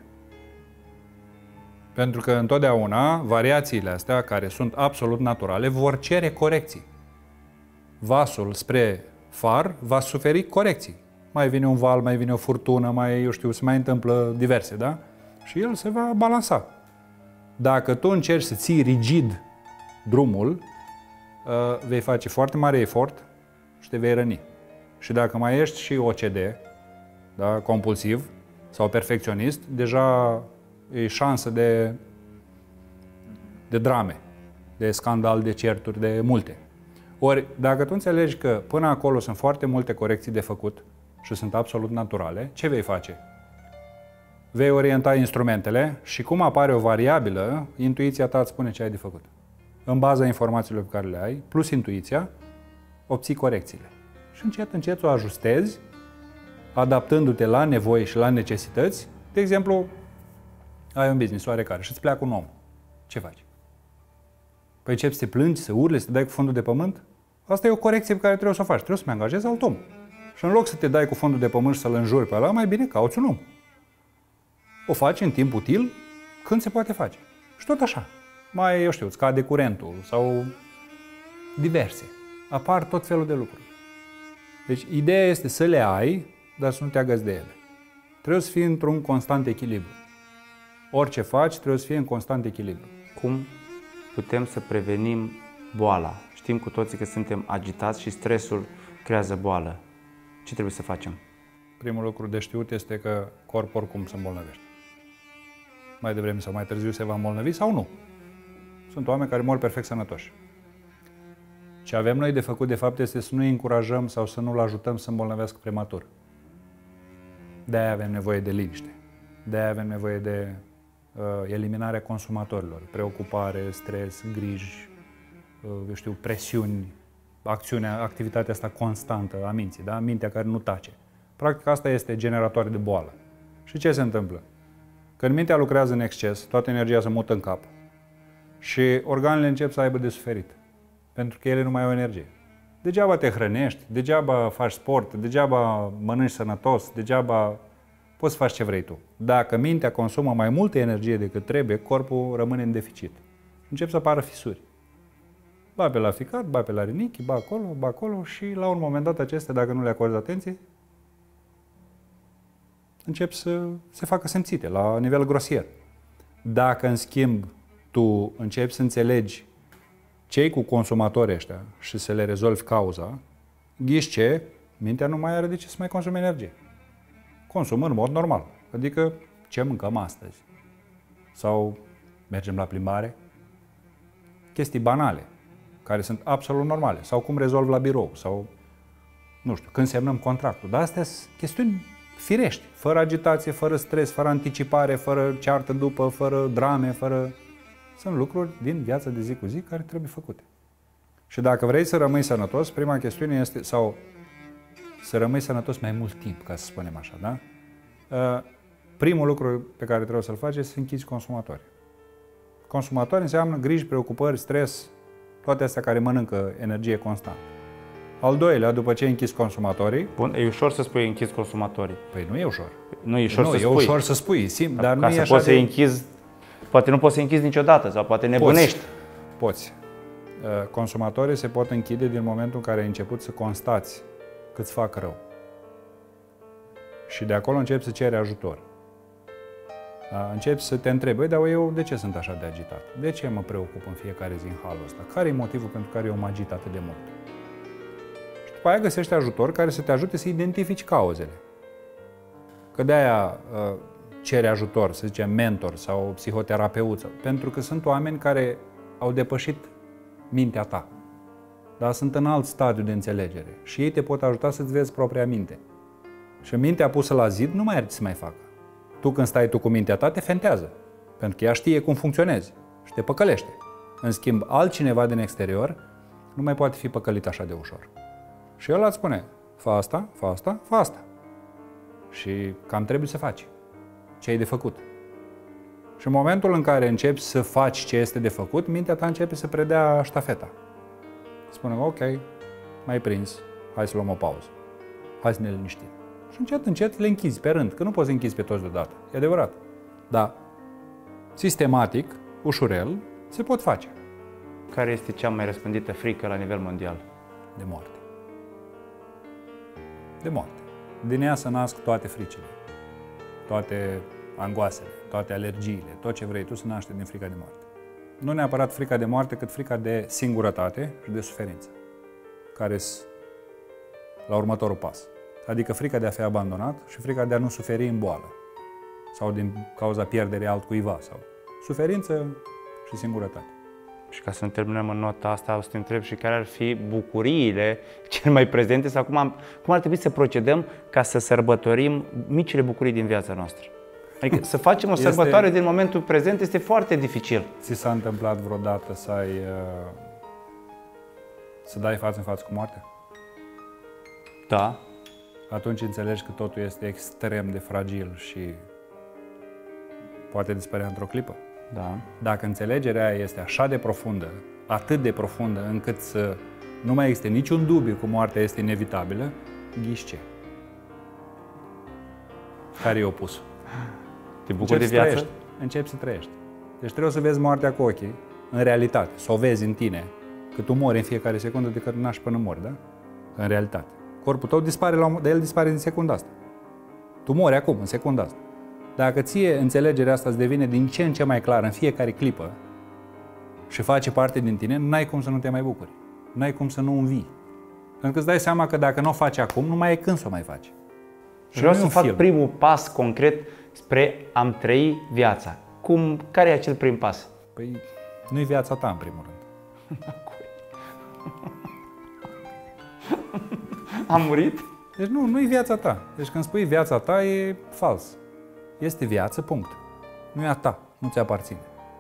Pentru că întotdeauna variațiile astea, care sunt absolut naturale, vor cere corecții. Vasul spre far va suferi corecții. Mai vine un val, mai vine o furtună, mai, eu știu, se mai întâmplă diverse, da? Și el se va balansa. Dacă tu încerci să ții rigid drumul, vei face foarte mare efort și te vei răni. Și dacă mai ești și O C D, da, compulsiv sau perfecționist, deja e șansă de, de drame, de scandal, de certuri, de multe. Ori, dacă tu înțelegi că până acolo sunt foarte multe corecții de făcut și sunt absolut naturale, ce vei face? vei orienta instrumentele și cum apare o variabilă, intuiția ta îți spune ce ai de făcut. În baza informațiilor pe care le ai, plus intuiția, obții corecțiile. Și încet, încet o ajustezi, adaptându-te la nevoi și la necesități. De exemplu, ai un business oarecare și îți pleacă un om. Ce faci? Păi începi să te plângi, să urli, să te dai cu fundul de pământ? Asta e o corecție pe care trebuie să o faci. Trebuie să-mi angajezi alt om. Și în loc să te dai cu fundul de pământ și să-l înjuri pe ăla, mai bine cauți un om. O faci în timp util, când se poate face. Și tot așa. Mai, eu știu, îți cade curentul sau diverse. Apar tot felul de lucruri. Deci, ideea este să le ai, dar să nu te agăți de ele. Trebuie să fii într-un constant echilibru. Orice faci, trebuie să fie în constant echilibru. Cum putem să prevenim boala? Știm cu toții că suntem agitați și stresul creează boală. Ce trebuie să facem? Primul lucru de știut este că corpul oricum se îmbolnăvește. Mai devreme sau mai târziu se va îmbolnăvi sau nu. Sunt oameni care mor perfect sănătoși. Ce avem noi de făcut, de fapt, este să nu îi încurajăm sau să nu-l ajutăm să îmbolnăvească prematur. De-aia avem nevoie de liniște. De-aia avem nevoie de uh, eliminarea consumatorilor. Preocupare, stres, griji, uh, eu știu, presiuni, acțiunea, activitatea asta constantă a minții, da? Mintea care nu tace. Practic asta este generatoare de boală. Și ce se întâmplă? Când mintea lucrează în exces, toată energia se mută în cap și organele încep să aibă de suferit, pentru că ele nu mai au energie. Degeaba te hrănești, degeaba faci sport, degeaba mănânci sănătos, degeaba poți să faci ce vrei tu. Dacă mintea consumă mai multă energie decât trebuie, corpul rămâne în deficit. Încep să apară fisuri. Ba pe la ficat, ba pe la rinichi, ba acolo, ba acolo și la un moment dat acestea, dacă nu le acorzi atenție, încep să se facă simțite la nivel grosier. Dacă, în schimb, tu începi să înțelegi ce-i cu consumatorii ăștia și să le rezolvi cauza, ghiși ce? Mintea nu mai are de ce să mai consume energie. Consumă în mod normal. Adică ce mâncăm astăzi? Sau mergem la plimbare? Chestii banale, care sunt absolut normale. Sau cum rezolv la birou, sau, nu știu, când semnăm contractul. Dar astea sunt chestiuni firești, fără agitație, fără stres, fără anticipare, fără ceartă după, fără drame, fără... Sunt lucruri din viața de zi cu zi care trebuie făcute. Și dacă vrei să rămâi sănătos, prima chestiune este, sau să rămâi sănătos mai mult timp, ca să spunem așa, da? Primul lucru pe care trebuie să-l faci este să închizi consumatorii. Consumatori înseamnă griji, preocupări, stres, toate astea care mănâncă energie constant. Al doilea, după ce ai închis consumatorii... Bun, e ușor să spui închis consumatorii. Păi nu e ușor. Nu e ușor nu, să e spui. ușor să spui, sim, dar ca nu e să așa poți de... să închizi, poate nu poți să închizi niciodată sau poate nebunești. Poți. Poți. Consumatorii se pot închide din momentul în care ai început să constați că îți fac rău. Și de acolo începi să ceri ajutor. Da? Începi să te întrebi, băi, dar eu de ce sunt așa de agitat? De ce mă preocup în fiecare zi în halul ăsta? Care e motivul pentru care eu mă agit atât de mult? Și după aia găsești ajutor care să te ajute să identifici cauzele. Că de-aia cere ajutor, să zicem mentor sau psihoterapeut, pentru că sunt oameni care au depășit mintea ta, dar sunt în alt stadiu de înțelegere și ei te pot ajuta să-ți vezi propria minte. Și mintea pusă la zid nu mai are ce să mai facă. Tu când stai tu cu mintea ta, te fentează, pentru că ea știe cum funcționezi și te păcălește. În schimb, altcineva din exterior nu mai poate fi păcălit așa de ușor. Și el îți spune, fă asta, fă asta, fă asta. Și cam trebuie să faci ce ai de făcut. Și în momentul în care începi să faci ce este de făcut, mintea ta începe să predea ștafeta. Spune, ok, m-ai prins, hai să luăm o pauză. Hai să ne liniștim. Și încet, încet le închizi pe rând, că nu poți să închizi pe toți deodată. E adevărat. Dar sistematic, ușurel, se pot face. Care este cea mai răspândită frică la nivel mondial? De moarte. De moarte. Din ea se nasc toate fricile, toate angoasele, toate alergiile, tot ce vrei tu se naște din frica de moarte. Nu neapărat frica de moarte, cât frica de singurătate și de suferință, care sunt la următorul pas. Adică frica de a fi abandonat și frica de a nu suferi în boală sau din cauza pierderii altcuiva sau suferință și singurătate. Și ca să ne terminăm în nota asta, o să te întreb și care ar fi bucuriile cele mai prezente sau cum, am, cum ar trebui să procedăm ca să sărbătorim micile bucurii din viața noastră. Adică să facem o sărbătoare este... din momentul prezent este foarte dificil. Ți s-a întâmplat vreodată să ai, să dai față în față cu moartea? Da. Atunci înțelegi că totul este extrem de fragil și poate dispărea într-o clipă. Da. Dacă înțelegerea aia este așa de profundă, atât de profundă, încât să nu mai existe niciun dubiu că moartea este inevitabilă, ghiși ce? Care e opusul? Te bucuri de viață? Trăiești. Începi să trăiești. Deci trebuie să vezi moartea cu ochii, în realitate, să o vezi în tine, că tu mori în fiecare secundă de când naști până mori, da? În realitate. Corpul tău dispare, la, de el dispare în secunda asta. Tu mori acum, în secunda asta. Dacă ție înțelegerea asta îți devine din ce în ce mai clară în fiecare clipă și face parte din tine, n-ai cum să nu te mai bucuri. N-ai cum să nu învii. Pentru că îți dai seama că dacă nu o faci acum, nu mai ai când să o mai faci. Și vreau să fac film. primul pas concret spre a-mi trăi viața. Cum, care e acel prim pas? Păi nu-i viața ta, în primul rând. Am murit? Deci nu, nu-i viața ta. Deci când spui viața ta, e fals. Este viață, punct. Nu e a ta, nu ți aparține.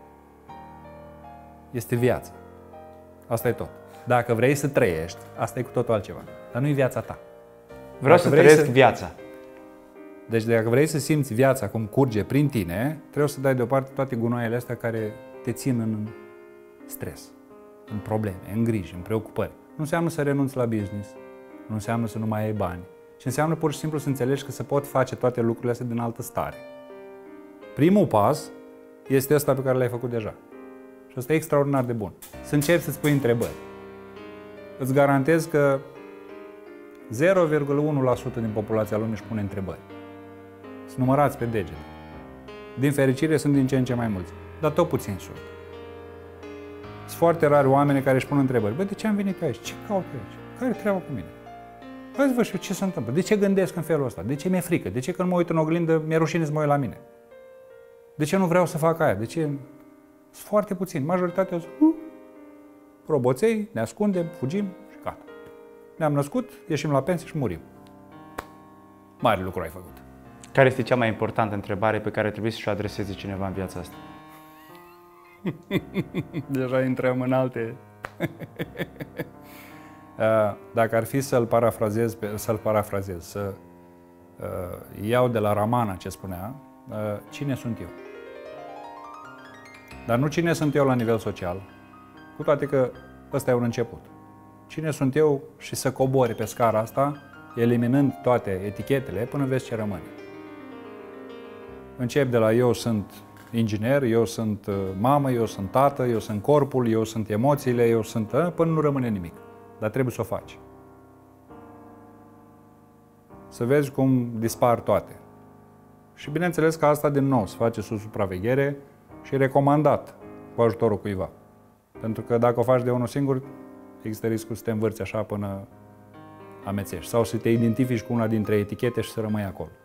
Este viață. Asta e tot. Dacă vrei să trăiești, asta e cu totul altceva. Dar nu-i viața ta. Vreau dacă să trăiesc să... viața. Deci dacă vrei să simți viața cum curge prin tine, trebuie să dai deoparte toate gunoaiele astea care te țin în stres, în probleme, în griji, în preocupări. Nu înseamnă să renunți la business, nu înseamnă să nu mai ai bani, ci înseamnă pur și simplu să înțelegi că se pot face toate lucrurile astea din altă stare. Primul pas este ăsta pe care l-ai făcut deja. Și ăsta e extraordinar de bun. Să începi să-ți pui întrebări. Îți garantez că zero virgulă unu la sută din populația lumii își pune întrebări. Sunt numărați pe degete. Din fericire sunt din ce în ce mai mulți, dar tot puțin sunt. Sunt foarte rari oameni care își pun întrebări. Bă, de ce am venit eu aici? Ce caut eu aici? Care treaba cu mine? Hai să văd și eu ce se întâmplă. De ce gândesc în felul ăsta? De ce mi-e frică? De ce când mă uit în oglindă mi-e rușine să mă uit la mine? De ce nu vreau să fac aia? De ce? Sunt foarte puțini. Majoritatea zic, uh, roboței, ne ascundem, fugim și gata. Ne-am născut, ieșim la pensie și murim. Mare lucru ai făcut. Care este cea mai importantă întrebare pe care trebuie să-și o adreseze cineva în viața asta? Deja intrăm în alte. Dacă ar fi să-l parafrazez, să-l parafrazez, să uh, iau de la Ramana ce spunea, uh, cine sunt eu? Dar nu cine sunt eu la nivel social, cu toate că ăsta e un început. Cine sunt eu și să cobori pe scara asta, eliminând toate etichetele, până vezi ce rămâne. Încep de la eu sunt inginer, eu sunt mamă, eu sunt tată, eu sunt corpul, eu sunt emoțiile, eu sunt... până nu rămâne nimic. Dar trebuie să o faci. Să vezi cum dispar toate. Și bineînțeles că asta din nou se face sub supraveghere și recomandat cu ajutorul cuiva. Pentru că dacă o faci de unul singur, există riscul să te învârți așa până amețești. Sau să te identifici cu una dintre etichete și să rămâi acolo.